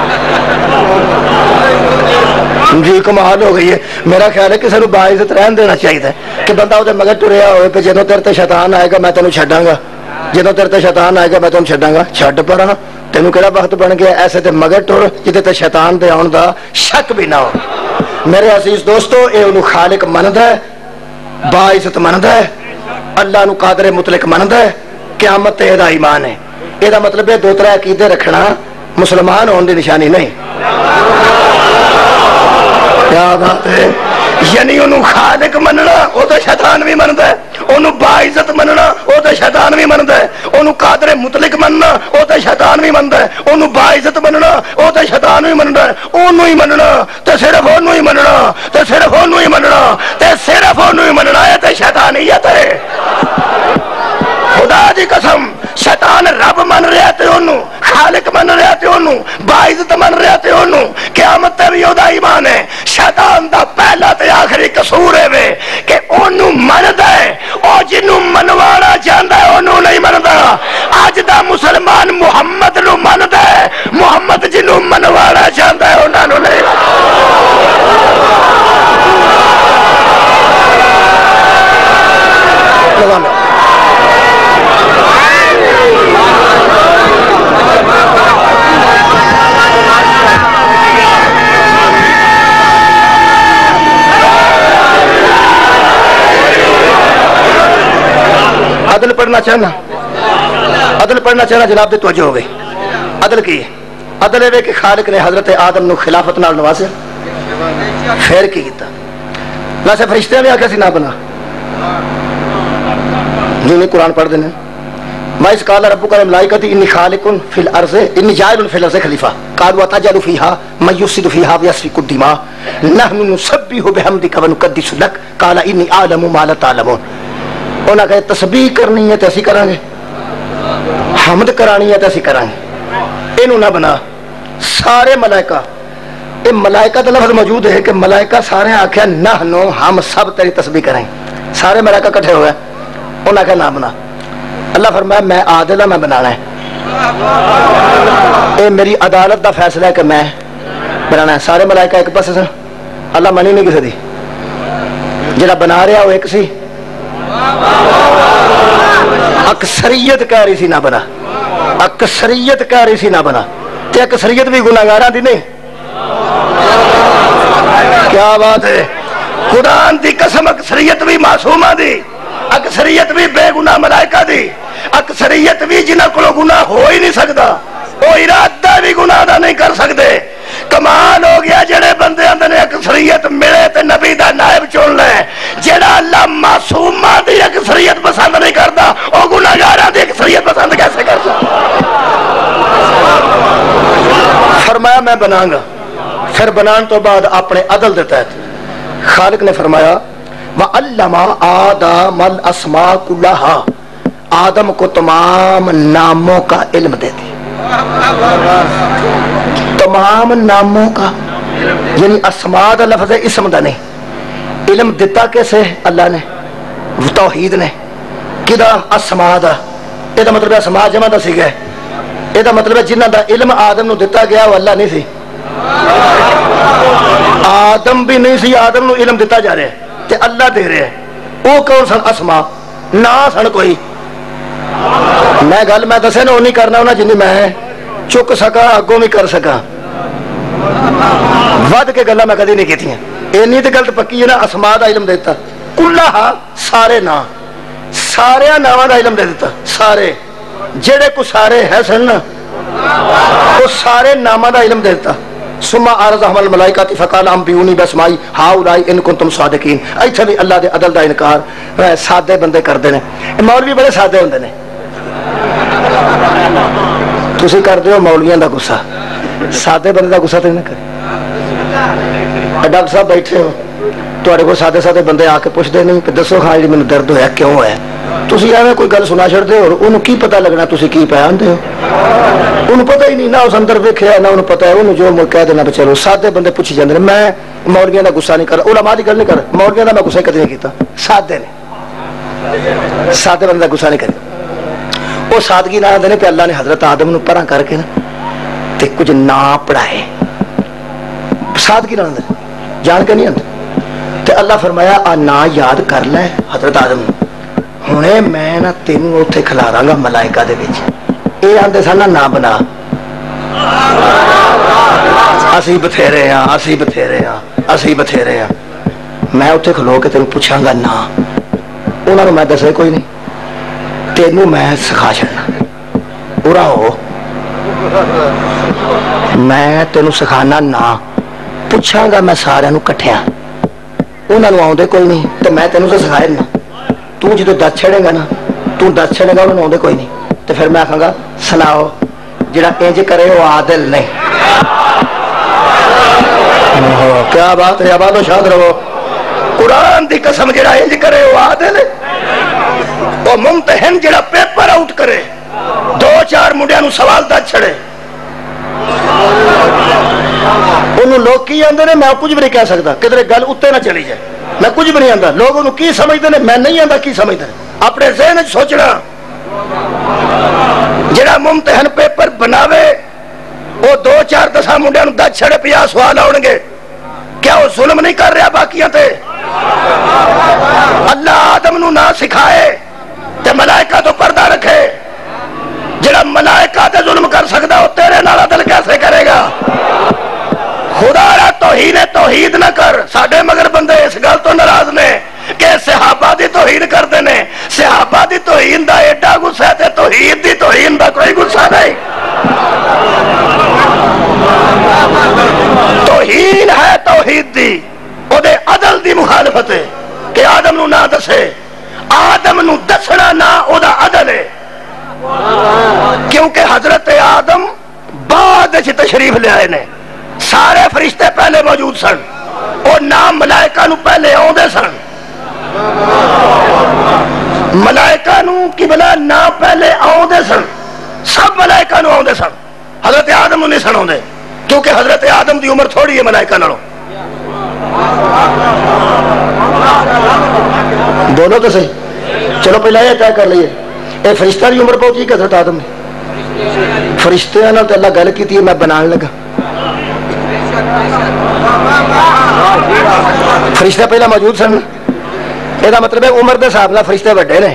جی کمال ہو گئی ہے میرا خیال ہے کسی کو باعزت رہن دینا چاہیے کہ بندہ وہ مگر ٹریا ہوئے پہ جدو تیرے تے شیطان آئے گا میں تینوں چھڈاں گا جدو تیرے تے شیطان آئے گا میں تینوں چھڈاں گا چھڈ پڑا تینوں کہڑا وقت بن گیا ایسے تے مگر ٹر جدے تے شیطان دے آن دا شک بھی نہ ہو میرے عزیز دوستو اے انہوں خالق مند ہے باعزت مند ہے اللہ نو قادر مطلق مند ہے قیامت تے دا ایمان ہے اے دا مطلب ہے دو طرح عقیدے رکھنا مسلمان ہون دی نشانی نہیں کیا بات ہے یعنی انہوں خالق مننا او تے شیطان بھی مند ہے انہوں باعزت مننا او تے شیطان بھی مند ہے انہوں قادر مطلق مننا او تے شیطان بھی مند ہے انہوں باعزت مننا او تے شیطان بھی مند ہے انہوں ہی مننا تے صرف انہوں ہی مننا تے صرف انہوں ہی مننا تے صرف انہوں ہی مننا ہے تے شیطانیت ہے خدا دی قسم شیطان رب من رہا تے انہوں خالق من رہا تے انہوں باعزت من رہا تے انہوں قیامت تے بھی دا ایمان ہے شیطان دا پہلا تے آخری قصور ہے وے کہ انہوں مند ہے او جنہوں منوانا چاہتا ہے انہوں نہیں مندا آج دا مسلمان محمد نو مند ہے محمد جنہوں منوانا چاہتا ہے انہوں نہیں لگانا عدل پڑھنا چاہنا عدل پڑھنا چاہنا جناب دے توجہ ہو گئی عدل کی عدل ہے کہ خالق نے حضرت آدم نو خلافت نال نوازے پھر کی کیتا نہ سے فرشتے میں آکھیا سی نہ بنا جو نہیں قرآن پڑھ دینے وَإِذْ قَالَ رَبُّكَ لِلْمَلَائِكَةِ إِنِّي خَالِقٌ فِي الْأَرْضِ إِنِّي جَاعِلٌ فِي الْأَرْضِ خَلِيفَةً قَالُوا أَتَجْعَلُ فِيهَا مَن يُفْسِدُ فِيهَا وَيَسْفِكُ الدِّمَاءَ نَحْنُ نُسَبِّحُ بِحَمْدِكَ وَنُقَدِّسُ لَكَ قَالَ إِنِّي أَعْلَمُ مَا لَا تَعْلَمُونَ انہاں کہے تسبیح کرنی ہے تے اسی کریں گے حمد کرانی ہے تے اسی کریں گے انہوں نہ بنا سارے ملائکہ یہ ملائکہ کا لفظ موجود ہے کہ ملائکہ سارے آکھیا نحنو ہم سب تیری تسبیح کریں سارے ملائکہ کٹھے ہوئے انہاں کہا نہ بنا اللہ فرمایا میں عادل ہوں میں بنانا ہے اے میری عدالت دا فیصلہ ہے کہ میں بنانا ہے سارے ملائکہ ایک پاس سن اللہ منی نہیں کسی دی جڑا بنا رہا وہ ایک سی اکثریت کہہ رہی سی نہ بنا اکثریت کہہ رہی سی نہ بنا تے اکثریت بھی گناہگاراں دی نہیں کیا بات ہے قرآن دی قسم اکثریت بھی معصومہ دی، اکثریت بھی بے گناہ ملائکہ دی، اکثریت بھی جنہ کو گناہ ہو ہی نہیں سکتا، وہ ارادہ بھی گناہ دا نہیں کر سکتے۔ کمال ہو گیا جڑے بندے اندر نے اکثریت ملے تے نبی دا نائب چون لے، جڑا اللہ معصومہ دی اکثریت پسند نہیں کرتا، وہ گناہگاراں دی اکثریت پسند کیسے کرتا؟ فرمایا میں بناؤں گا، پھر بنان تو بعد اپنے عدل دیتا ہے۔ خالق نے فرمایا وَعَلَّمَ آدَمَ الْأَسْمَاءَ كُلَّهَا، آدم کو تمام ناموں کا علم دے دی، تمام ناموں کا، یعنی اسماء دا لفظ ہے اسم دا نہیں، علم دیتا کیسے اللہ نے؟ توحید نے۔ کدا اسماء دا، یہ دا مطلب ہے اسماء جمع دا سی گئے، یہ دا مطلب ہے جنہ دا علم آدم نو دیتا گیا وہ اللہ نہیں سی، آدم بھی نہیں سی، آدم نو علم دیتا جا رہے ہیں تے اللہ دے رہے ہیں۔ وہ کون سن اسماء؟ نا سن کوئی، میں گل میں دسے نا وہ نہیں کرنا ہونا جنہی میں چک سکا اگوں بھی کر سکا، ود کے گلہ میں کدی نہیں کیتی ہیں، اینی تے گلت پکی ہے نا۔ اسماء دا علم دیتا کلہا، سارے نا، سارے ناواں دا علم دے دیتا، سارے جڑے کو سارے ہے سن وہ سارے نامہ دا علم دیتا۔ ثم عرضهم الملائکۃ فقال انبئونی باسماء ہؤلاء ان کنتم صادقین۔ ایتھے بھی اللہ دے عدل دا انکار سادے بندے کردے نے، مولوی بڑے سادے ہوندے نے، تسی کردے ہو مولویاں دا غصہ، سادے بندے دا غصہ تے نہ کرے۔ ڈاکٹر صاحب بیٹھے ہو، تواڈے کو سادے سادے بندے آ کے پوچھدے نہیں کہ دسو ہاں جی مینوں درد ہویا کیوں ہویا، تسی ایویں کوئی گل سنا چھڑدے ہو، انہوں کی پتہ لگنا تسی کی پے آندے ہو، انہوں پتہ ہی نہیں، نہ اس اندر ویکھیا نہ انہوں پتہ ہے، انہوں جو کہہ دینا بے چلو۔ سادے بندے پوچھی جاندے نے، میں مولویاں دا غصہ نہیں کر رہا، علماء دی گل نہیں کر رہا، مولویاں دا میں غصہ کدی نہیں کیتا، سادے نے، سادے بندے دا غصہ نہیں کرے۔ وہ سادگی نہ آندے نے کہ اللہ نے حضرت آدم نو پراں کر کے نا تے کچھ نا پڑھائے، سادگی نہ آندے، جان کے نہیں آندے۔ تے اللہ فرمایا آ نا یاد کر لے حضرت آدم نو، ہونے میں نا تینوں اوتھے کھلاراں گا ملائکہ دے وچ، اے آندے سن نا بنا، اسی بتھیرے ہاں، اسی بتھیرے ہاں، اسی بتھیرے ہاں، میں اوتھے کھلو کے تینوں پوچھاں گا نا، انہاں نوں میں دسے کوئی نہیں، تینوں میں سکھا چھڑنا، پورا ہو، میں تینوں سکھانا نا، پوچھاں گا میں سارے نوں کٹھیاں، انہاں نوں آوندے کوئی نہیں تے میں تینوں سے سکھائے نا، تو جدو دس چھڑے گا نا، تو دس چھڑے گا انہوں نے آوندے کوئی نہیں، تو پھر میں آکھاں گا سناؤ جڑا انج کرے وہ عادل نہیں۔ کیا بات ہے، آباد و شاد رہو، قرآن دی قسم جڑا انج کرے وہ عادل ہے، وہ ممتحن جڑا پیپر آؤٹ کرے، دو چار منڈیاں نو سوال دا چھڑے، انہوں لوگ کی آندے نے، میں کچھ بھی نہیں کہہ سکتا، کدھر گل اتے نہ چلی جائے، میں کچھ بھی نہیں آندا، لوگ انہوں کی سمجھتے ہیں، میں نہیں آندا کی سمجھتے ہیں، اپنے ذہن سوچنا۔ جڑا ممتحن پیپر بناوے وہ دو چار دسا منڈیاں نو دس چھڑے پیا سوال آؤں گے، کیا وہ ظلم نہیں کر رہا باقیاں تے؟ اللہ آدم نو نہ سکھائے تے ملائکہ تو پردہ رکھے، جڑا ملائکہ تے ظلم کر سکتا وہ تیرے نال عدل کیسے کرے گا؟ خدا را توہین توحید نہ کر، ساڈے مگر بندے اس گل تو ناراض نے کہ صحابہ دی توہین کردے نے، صحابہ دی توہین دا ایڈا غصہ ہے تے توحید دی توہین دا کوئی غصہ نہیں۔ توہین ہے توحید دی، او دے عدل دی مخالفت ہے کہ آدم نو نہ دسے، آدم نو دسنا نہ او دا عدل ہے، کیونکہ حضرت آدم بعد وچ تشریف لے آئے نے، سارے فرشتے پہلے موجود سن، اور نام ملائکہ نو پہلے آوندے سن، ملائکہ نو کی بلا نہ پہلے آوندے سن، سب ملائکہ نو آوندے سن، حضرت آدم نو نہیں سن آوندے، کیونکہ حضرت آدم دی عمر تھوڑی ہے ملائکہ نالوں۔ بولو تو صحیح، چلو پہلے یہ طے کر لئیے، اے فرشتہ دی عمر پہنچی کہ حضرت آدم نے؟ فرشتے نال تے اللہ گل کیتی ہے، میں بنان لگا، فرشتے پہلا موجود سن، یہ مطلب ہے عمر دے حساب نال فرشتے وڈے نے،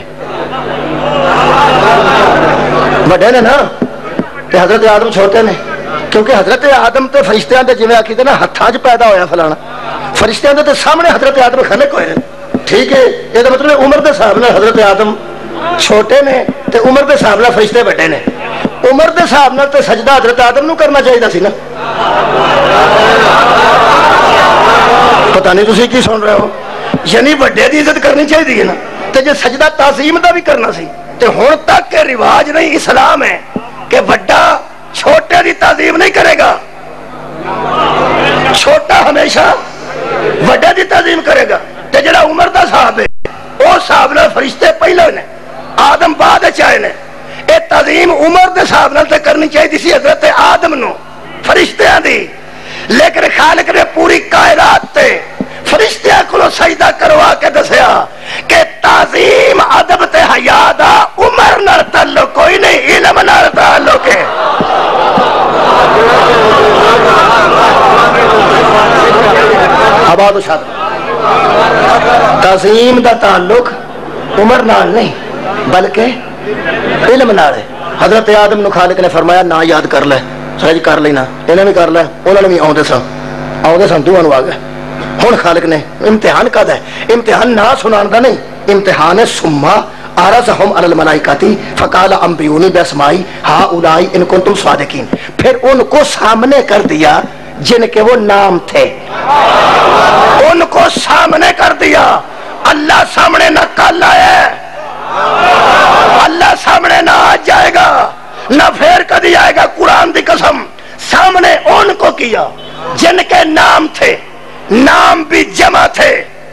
وڈے نے نا، تے حضرت آدم چھوٹے نے، کیونکہ حضرت آدم تے فرشتیاں دے جویں آکھیے نا ہتھاں وچ پیدا ہویا فلانا، فرشتیاں دے سامنے حضرت آدم خلق ہوئے ہیں، ٹھیک ہے، یہ مطلب عمر دے صاحب نے حضرت آدم چھوٹے نے تے عمر دے صاحب نے فرشتے بڑے نے، عمر دے صاحب نے تے سجدہ حضرت آدم نو کرنا چاہیے سی نا، پتہ نہیں تسی کی سن رہے ہو، یعنی بڑے دی عزت کرنی چاہیے نا، تے جے سجدہ تعظیم دا بھی کرنا سی تے ہن تک کے رواج نہیں اسلام ہے کہ بڑا چھوٹے دی تعظیم نہیں کرے گا، چھوٹا ہمیشہ بڑے دی تعظیم کرے گا، تے جڑا عمر دا صاحب ہے او صاحب نے فرشتے پہلے نے آدم بعد چاہے نے، اے تعظیم عمر دے صاحب نے تے کرنی چاہیے سی حضرت آدم نو فرشتیاں دی، لیکن خالق نے پوری کائنات تے فرشتیاں کو سجدہ کروا کے دسیا کہ تعظیم ادب تے حیا دا عمر نال تعلق کوئی نہیں، علم نال تعلق ہے۔ آباد و شاد تعظیم دا تعلق عمر نال نہیں بلکہ علم نال ہے۔ حضرت آدم نو خالق نے فرمایا نا یاد کر لے، سج کر لینا، انہیں بھی کر لے، انہوں نے بھی آؤں دے سن آؤں دے سن دوہاں نو آ گئے۔ ہن خالق نے امتحان کد ہے، امتحان نہ سنان دا نہیں، امتحان ہے سما عرضہم علی الملائکتی فقال انبئونی باسمائی ہؤلاء ان کنتم صادقین، پھر ان کو سامنے کر دیا جن کے وہ نام تھے، ان کو سامنے کر دیا۔ اللہ سامنے نہ کل آئے، اللہ سامنے نہ آج جائے گا، نہ پھر کدی آئے گا، قرآن دی قسم سامنے ان کو کیا جن کے نام تھے، نام بھی جمع تھے،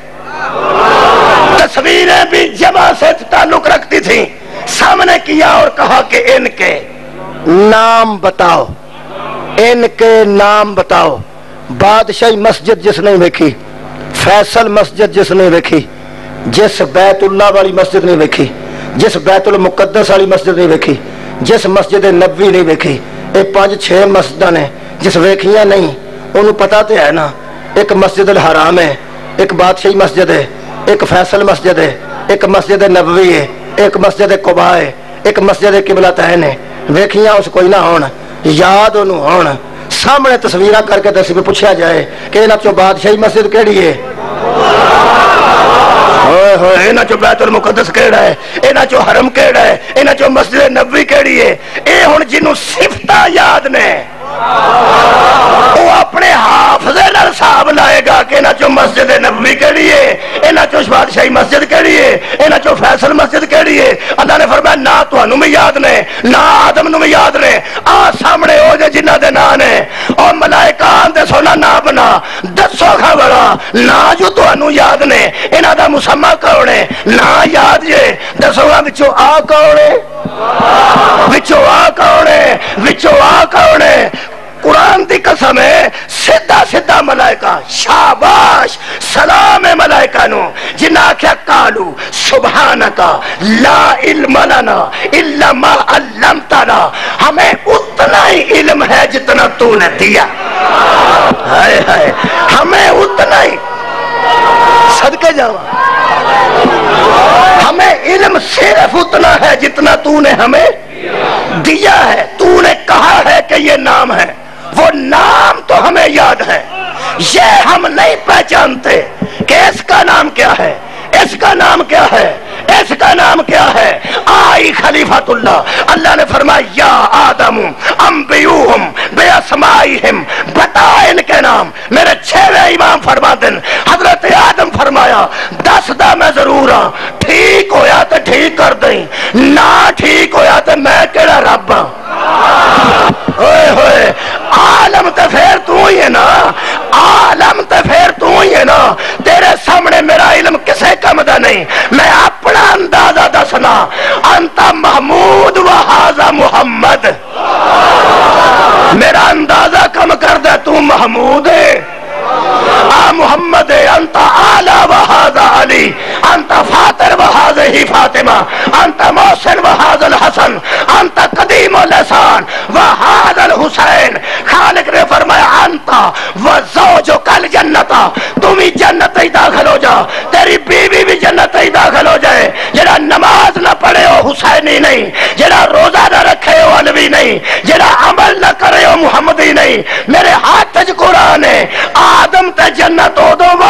تصویریں بھی جمع سے تعلق رکھتی تھیں، سامنے کیا اور کہا کہ ان کے نام بتاؤ، ان کے نام بتاؤ۔ بادشاہی مسجد جس نے دیکھی، فیصل مسجد جس نے دیکھی، جس بیت اللہ والی مسجد نے دیکھی، جس بیت المقدس والی مسجد نے دیکھی، جس مسجد نبوی نے دیکھی، یہ پانچ چھ مسجد نے جس ویکھیاں نہیں انہوں پتا تو ہے نا، ایک مسجد الحرام ہے، ایک بادشاہی مسجد ہے، ایک فیصل مسجد ہے، ایک مسجد نبوی ہے، ایک مسجد قباء ہے، ایک مسجد قبلتین ہے، ویکھیاں اس کوئی نہ ہون، یاد انہوں ہون، سامنے تصویرہ کر کے دس بھی پوچھا جائے کہ انہاں چو بادشاہی مسجد کیڑی ہے، ہوئے ہوئے انہاں چو بیت المقدس کیڑا ہے، انہاں چو حرم کیڑا ہے، انہاں چو مسجد نبوی کیڑی ہے، اے ہن جنوں صفتاں یاد نے وہ اپنے حافظے نال حساب لائے گا کہ انہاں چو مسجد نبوی کیڑی ہے، انہاں چو بادشاہی مسجد کیڑی ہے، انہاں چو فیصل مسجد کیڑی ہے۔ اللہ نے فرمایا نہ تانوں بھی یاد نے، نہ آدم نوں بھی یاد نے، آ سامنے ہو جے جنہاں دے نام نے، او ملائکہ آندے سونا نہ بنا دسو کھا بڑا نہ جو تانوں یاد نے، انہاں دا مسمى کون ہے، نہ یاد جے دسو گا وچوں آ کون ہے، وچوں آ کون ہے، وچوں آ کون ہے۔ قرآن دی قسم ہے سیدھا سیدھا ملائکہ شاباش سلام ملائکہ نو جنہاں کیا قالو سبحانکا لا علم لنا الا ما علمتنا، ہمیں اتنا ہی علم ہے جتنا تو نے دیا، ہائے ہائے ہمیں اتنا ہی، صدقے جاواں ہمیں علم صرف اتنا ہے جتنا تو نے ہمیں دیا ہے، تو نے کہا ہے کہ یہ نام ہے، وہ نام تو ہمیں یاد ہے، یہ ہم نہیں پہچانتے کہ اس کا نام کیا ہے، اس کا نام کیا ہے، اس کا نام کیا ہے۔ آئی خلیفۃ اللہ، اللہ نے فرمایا یا آدم انبئوہم باسمائہم، بتا ان کے نام، میرے چھویں امام فرما دن حضرت آدم فرمایا دس دا میں ضرور ہاں، ٹھیک ہویا تو ٹھیک کر دیں، نہ ٹھیک ہویا تو میں کیڑا رب ہاں، ہوئے ہوئے عالم تے پھر تو ہی ہے نا، عالم تے پھر تو ہی ہے نا، تیرے سامنے میرا علم کسے کم دا نہیں، میں اپنا اندازہ دسنا، انتا محمود و حاضر محمد، میرا اندازہ کم کر دے تو محمود ہے، آ محمد ہے، انتا آلہ و حاضر علی، انتا فاتر و حاضر ہی فاطمہ، انتا محسن و حاضر الحسن، انتا قدیم و لسان و حاضر الحسین۔ خالق نے فرمایا انتا و زوجو کل جنتا، تم ہی جنت ہی داخل ہو جا، تیری بیوی بھی جنت ہی داخل ہو جائے، جڑا نماز نہ پڑھے ہو حسینی نہیں، جڑا روزہ نہ رکھے ہو علوی نہیں، جڑا عمل نہ کرے ہو محمدی نہیں، میرے ہاتھ چ قرآن ہے، آدم تے جنت ادو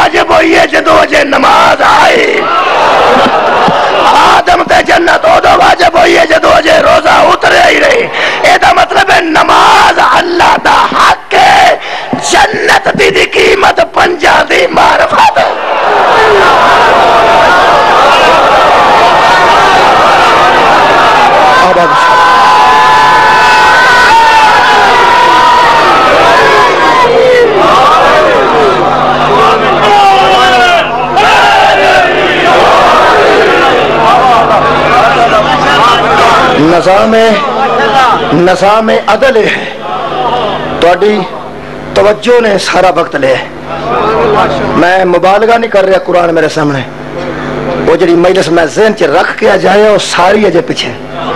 نظام نظام عدل ہے تواڈی توجہ نے سارا وقت لے. میں مبالغہ نہیں کر رہا, قرآن میرے سامنے, وہ جڑی مجلس میں ذہن چ رکھ کے جائے وہ ساری اجے پیچھے.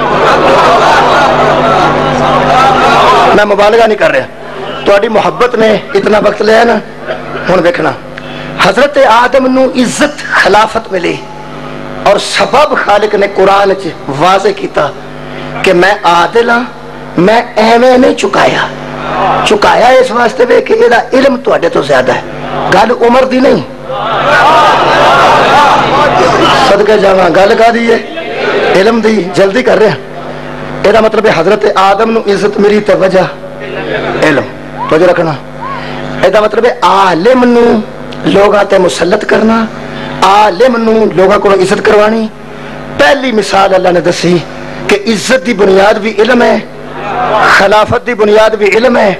میں مبالغہ نہیں کر رہا, تواڈی محبت نے اتنا وقت لیا نا. ہن دیکھنا, حضرت آدم نو عزت خلافت ملی اور سبب خالق نے قرآن چ واضح کیتا کہ میں عادل ہاں, میں ایویں نہیں چکایا. چکایا اس واسطے وے کہ یہ علم تواڈے تو زیادہ ہے, گل عمر دی نہیں. صدقے جاواں گل کا دی ہے علم دی, جلدی کر رہے ہیں. یہ مطلب ہے حضرت آدم نو عزت میری تے وجہ علم. توجہ رکھنا, یہ مطلب ہے عالم نو لوگاں تے مسلط کرنا, عالم نو لوگاں کو عزت کروانی. پہلی مثال اللہ نے دسی کہ عزت دی بنیاد بھی علم ہے, خلافت دی بنیاد بھی علم ہے.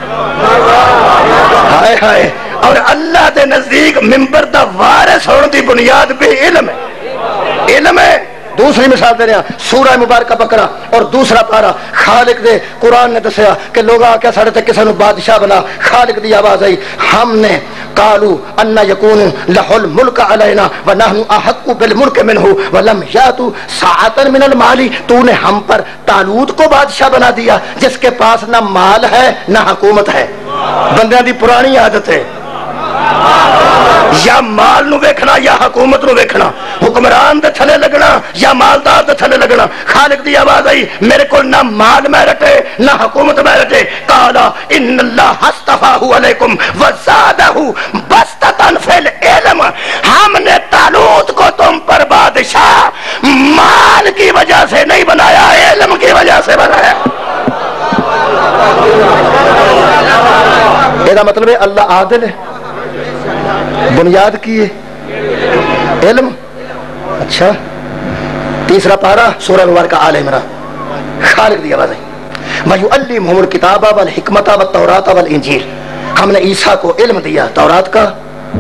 ہائے ہائے, اور اللہ دے نزدیک منبر دا وارث ہونے دی بنیاد بھی علم ہے. علم ہے. دوسری مثال دے رہا, سورہ مبارکہ بقرہ اور دوسرا پارا. خالق دے قرآن نے دسیا کہ لوگ آ کے ساڑھے تے کسے نو بادشاہ بنا. خالق دی آواز آئی, ہم نے قالو ان یکون لہ الملک علینا ونحن احق بالملک منہ ولم یاتو ساعتا من المال. تو نے ہم پر طالوت کو بادشاہ بنا دیا جس کے پاس نہ مال ہے نہ حکومت ہے. بندیاں دی پرانی عادت ہے, یا مال نو ویکھنا یا حکومت نو ویکھنا, حکمران دے تھلے لگنا یا مالدار دے تھلے لگنا. خالق دی آواز آئی, میرے کو نہ مال میں رٹے نہ حکومت میں رٹے. قالا ان اللہ اصطفاہ علیکم وزادہ بسطۃ فی العلم. ہم نے طالوت کو تم پر بادشاہ مال کی وجہ سے نہیں بنایا, علم کی وجہ سے بنایا. یہ مطلب ہے اللہ عادل ہے, بنیاد کی ہے علم. اچھا, تیسرا پارا سورہ مبارکہ آل عمران. خالق دی آواز ہے, وَيُعَلِّمُهُمُ الْكِتَابَ وَالْحِكْمَةَ وَالتَّوْرَاةَ وَالْإِنْجِيلَ. ہم نے عیسیٰ کو علم دیا, تورات کا,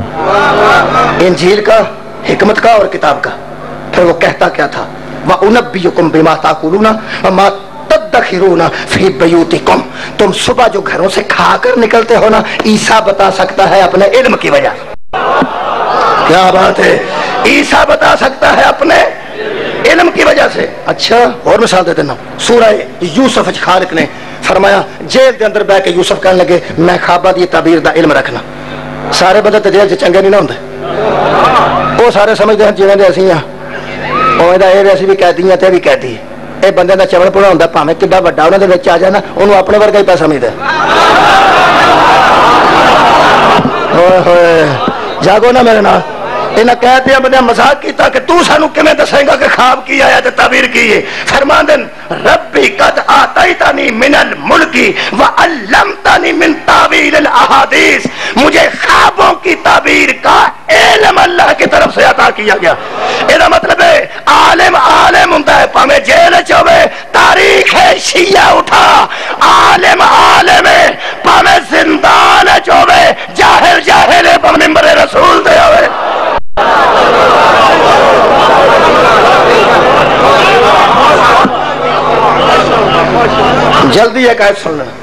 انجیل کا, حکمت کا اور کتاب کا. پھر وہ کہتا کیا تھا, وَأُنَبِّئُكُم بِمَا تَأْكُلُونَ وَمَا تَدَّخِرُونَ فِي بُيُوتِكُم. تم صبح جو گھروں سے کھا کر نکلتے ہو نا, عیسیٰ بتا سکتا ہے اپنے علم کی وجہ. کیا بات ہے, عیسیٰ بتا سکتا ہے اپنے علم کی وجہ سے. اچھا, اور مثال دے دینا. سورہ یوسف خالق نے فرمایا, جیل دے اندر بیٹھ کے یوسف کہنے لگے میں خوابہ دی تعبیر دا علم رکھنا. سارے بندے تے جیل چ چنگے نہیں نہ ہوندے, وہ سارے سمجھتے ہیں جویں دے اسی ہاں, اویں دا اے اسی بھی قیدی ہیں تے بھی قیدی. اے بندے دا چمڑ پڑا ہوندا, بھاویں کڈا وڈا انہاں دے وچ آ جانا, اونوں اپنے ورگا ہی پہ سمجھدا. ہوئے ہوئے, جاگو نا میرے نال. انہیں کہہ دیا بندے مذاق کیتا کہ تو سانو کیویں دسیں گا کہ خواب کی آیا تے تعبیر کی ہے. فرماندن ربی قد آتیتنی من الملک وعلمتنی من تاویل الاحادیث. مجھے خوابوں کی تعبیر کا علم اللہ کی طرف سے عطا کیا گیا. یہ مطلب ہے عالم عالم ہوندا ہے, پاویں جیل وچ ہوے, تاریخ شیعہ اٹھا, عالم عالم ہے, پاویں زندان وچ ہوے, جاہل جاہل ہے, پاویں منبر رسول تے ہوے. جلدی ایک آیت سن لینا.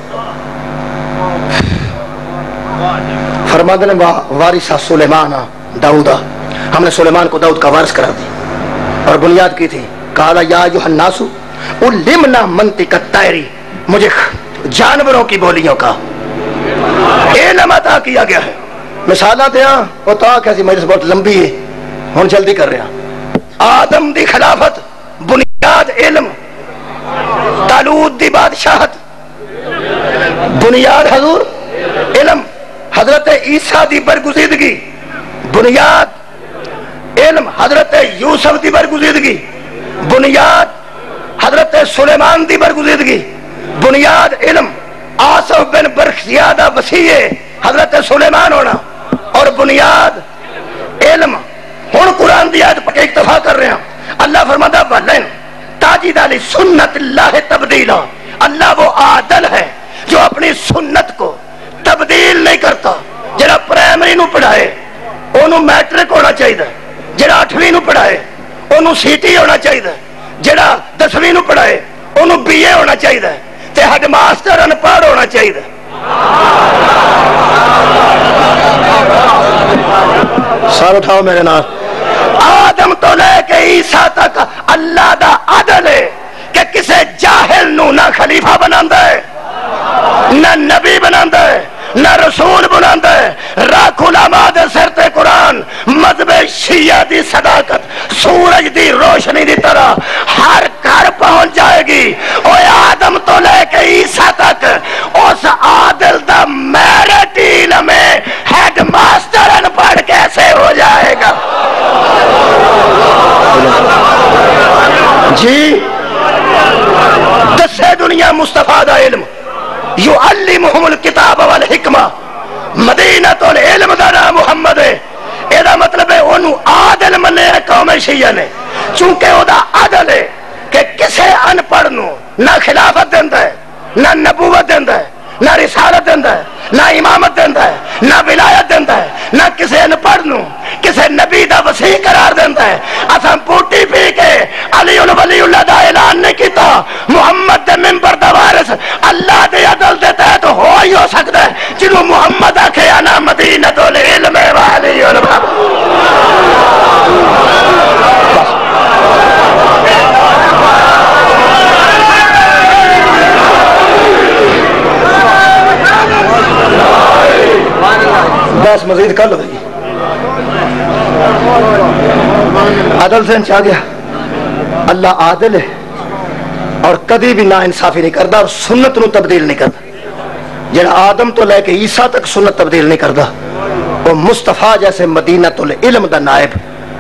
فرماتے ہیں وارث سلیمان داؤد, ہم نے سلیمان کو داؤد کا وارث کرا دی اور بنیاد کی تھی. قال یا ایھا الناس علمنا منطق الطیر. مجھے جانوروں کی بولیوں کا علم عطا کیا گیا ہے. مثالات دیا وہ تو کیسی مجلس بہت لمبی ہے, ہوں جلدی کر رہے ہیں. آدم دی خلافت بنیاد علم, طالوت دی بادشاہت بنیاد حضور علم, حضرت عیسیٰ دی برگزیدگی بنیاد علم, حضرت یوسف دی برگزیدگی بنیاد, حضرت سلیمان دی برگزیدگی بنیاد علم, آصف بن برخزیادہ وسیع حضرت سلیمان ہونا اور بنیاد علم. ہن قرآن دی آیت پہ اکتفا کر رہے ہیں. اللہ فرماتا ہے تاجد علی سنت اللہ تبدیلا. اللہ وہ عادل ہے جو اپنی سنت کو تبدیل نہیں کرتا. جڑا پرائمری نو پڑھائے انہوں میٹرک ہونا چاہیے, جڑا آٹھویں نو پڑھائے انہوں سی ٹی ہونا چاہیے, جڑا دسویں نو پڑھائے انہوں بی اے ہونا چاہیے تے ہیڈ ماسٹر انپڑھ ہونا چاہیے. سال اٹھاؤ میرے نال. آدم تو لے کے عیسیٰ تک اللہ دا عدل ہے کہ کسے جاہل نو نہ خلیفہ بناندا ہے نہ نبی بناندا ہے نہ رسول بناندا ہے. راکھ علماء دے سر تے قرآن مذہب شیعہ دی صداقت سورج دی روشنی دی طرح ہر گھر پہنچ جائے گی. اوے آدم تو لے کے عیسیٰ تک اس عادل دا میرٹ علم ہیڈ ماسٹر ان پڑھ کیسے ہو جائے گا؟ جی دسے دنیا مصطفیٰ دا علم یعلمہم الکتاب والحکمہ مدینۃ العلم دا نام محمد ہے. اے دا مطلب ہے انہوں عادل منے قوم شیعہ نے چونکہ او دا عادل ہے کہ کسے ان پڑھ نو نہ خلافت دیندا ہے نہ نبوت دیندا ہے نہ رسالت دیندا ہے نہ امامت دیندا ہے نہ ولایت دیندا ہے نہ کسے ان پڑھ نو کسے نبی دا وسیع قرار دیندا ہے. اساں پوٹی پی کے علی ولی اللہ دا اعلان نہیں کیتا. محمد دے منبر دا وارث اللہ دے عدل دے تحت ہو ہی ہو سکتا ہے جنہوں محمد آکھے انا مدینۃ العلم وعلی الباب. بس مزید کر لو بھائی. عدل سے انچا گیا اللہ عادل ہے اور کدی بھی نا انصافی نہیں کرتا اور سنت نو تبدیل نہیں کرتا. جڑا آدم تو لے کے عیسیٰ تک سنت تبدیل نہیں کرتا وہ مصطفیٰ جیسے مدینۃ العلم دا نائب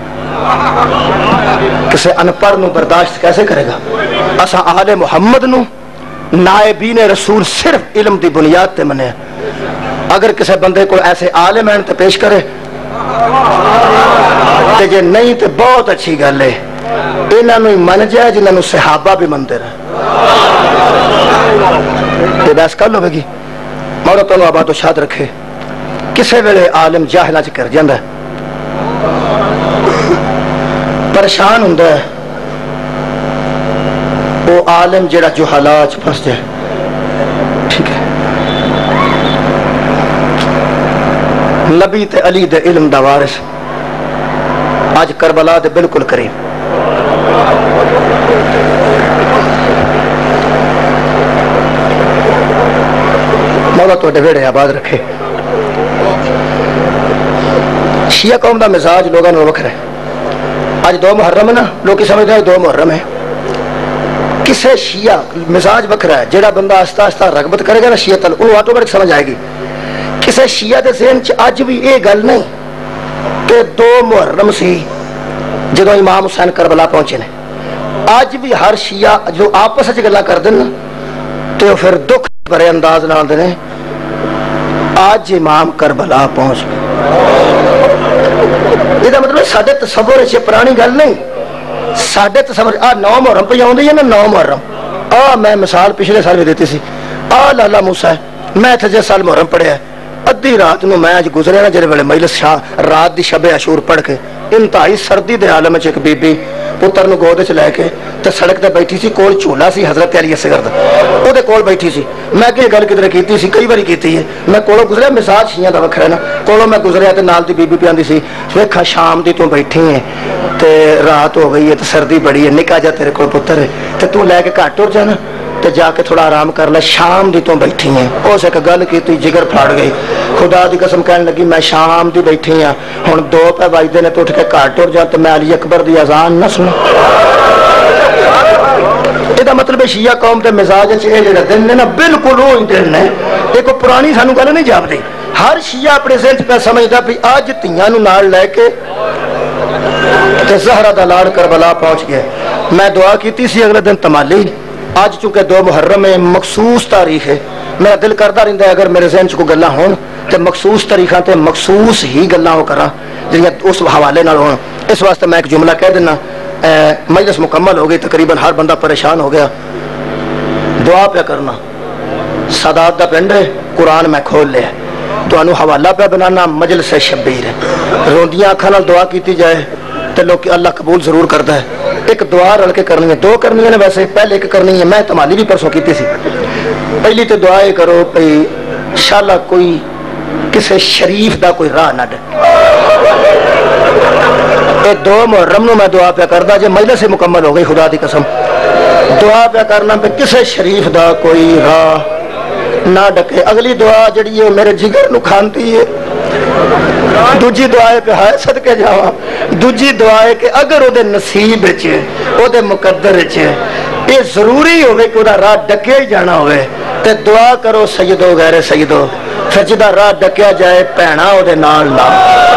کسے ان پڑھ نو برداشت کیسے کرے گا؟ اسا آل محمد نو نائبین رسول صرف علم دی بنیاد تے منے. اگر کسے بندے کو ایسے عالم ہیں تے پیش کرے تے جے نہیں تے بہت اچھی گل ہے. انہاں نو من جائے جنہاں نو صحابہ بھی منتے رہے. یہ بحث کر لو گی مولا تو آباد و شاد رکھے. کسے ویلے عالم جاہلاں چ کر جاندا ہے پریشان ہوندا ہے وہ عالم جڑا جہالات چ پھس جائے. ٹھیک ہے نبی تے علی دے علم دا وارث آج کربلا دے بالکل قریب مولا تو ویڑے آباد رکھے. شیعہ قوم دا مزاج لوگاں نال وکھرا ہے. آج دو محرم ہے نا لوگ سمجھتے ہیں دو محرم ہے. کسے شیعہ مزاج وکھرا ہے. جڑا بندہ آہستہ آہستہ رغبت کرے گا نا شیعہ تل انہوں آٹومیٹک سمجھ آئے گی. کسے شیعہ دے ذہن چ اج بھی یہ گل نہیں کہ دو محرم سی جدو امام حسین کربلا پہنچے نے. اج بھی ہر شیعہ جو آپس وچ گلاں کردے نا تو پھر دکھ بھرے انداز نال آندے نے اج امام کربلا پہنچ گئے. یہ مطلب ساڈے تصور وچ پرانی گل نہیں. ساڈے تصور آ نو محرم پہ آؤندی ہے نا نو محرم. آ میں مثال پچھلے سال بھی دیتی سی. آ لالا موسیٰ ہے میں تھے جس سال محرم پڑھیا ہے ادھی رات نو میں اج گزریا نا جڑے ویلے مجلس شاہ رات دی شب عاشور پڑھ کے انتہائی سردی دے عالم وچ ایک بی بی پتر نو گود وچ لے کے تے سڑک تے بیٹھی سی. کول جھولا سی حضرت علی اصغر دا او دے کول بیٹھی سی. میں کہ گل کدھر کیتی سی کئی باری کیتی ہے. میں کولوں گزریا مزاج شیعہ دا وکھرا نا. کولوں میں گزریا تے نال دی بی بی پیاندی سی ویکھا شام دی تو بیٹھی ہے تے رات ہو گئی ہے تے سردی بڑی ہے نکا جا تیرے کول پتر ہے تے تو لے کے گھر ٹر جانا تے جا کے تھوڑا آرام کر لے. شام دی تو بیٹھی ہیں اس ایک گل کی جگر پھاڑ گئی. خدا دی قسم کہنے لگی میں شام دی بیٹھی ہاں ہن دو پہ بجدے نے تو اٹھ کے گھر ٹر جا تے میں علی اکبر دی اذان نہ سنا. یہ مطلب شیعہ قوم کے مزاج یہ جڑا دن ہے نا بالکل وہی دن ہے. ایک پرانی سانو گل نہیں جاپتی. ہر شیعہ اپنے ذہن چ پہ سمجھتا بھی اج تیاں نو نال لے کے تے زہرا دا لاڑ کربلا پہنچ گیا. میں دعا کیتی سی اگلے دن تمالی. آج چونکہ دو محرم ہے مخصوص تاریخ ہے میرا دل کرتا رہتا ہے اگر میرے ذہن چ کوئی گلاں ہون تے مخصوص تاریخاں تے مخصوص ہی گلاں ہو کراں جڑیاں اس حوالے نال ہون. اس واسطے میں ایک جملہ کہہ دینا. مجلس مکمل ہو گئی تقریباً ہر بندہ پریشان ہو گیا. دعا پہ کرنا سادات دا پنڈ ہے قرآن میں کھول لیا تو انو حوالہ پہ بنانا مجلس شبیر ہے. روندیاں اکھاں نال دعا کیتی جائے تو لوگ اللہ قبول ضرور کرتا ہے. ایک دعا رل کے کرنی ہے, دو کرنی نے ویسے, پہلے ایک کرنی ہے میں تمالی بھی پرسوں کی سی. پہلی تو دعا یہ کرو بھئی شالا کوئی کسی شریف دا کوئی راہ نہ ڈے. اے دو محرم نو میں دعا پہ کردا, جے مجلس سے مکمل ہو گئی خدا دی قسم دعا پہ کرنا پہ کسی شریف دا کوئی راہ نہ ڈکے. اگلی دعا جڑی ہے میرے جگر نو کھانتی ہے. دوجی دعا ہے کہ ہائے صدقے جاواں, دوجی دعا ہے کہ اگر او دے نصیب وچ او دے مقدر وچ یہ ضروری ہوئے کہ او دا راہ ڈکیا ہی جانا ہوئے تے دعا کرو سیدو غیر سیدو, پھر جدا راہ ڈکیا جائے بہنا او دے نال نہ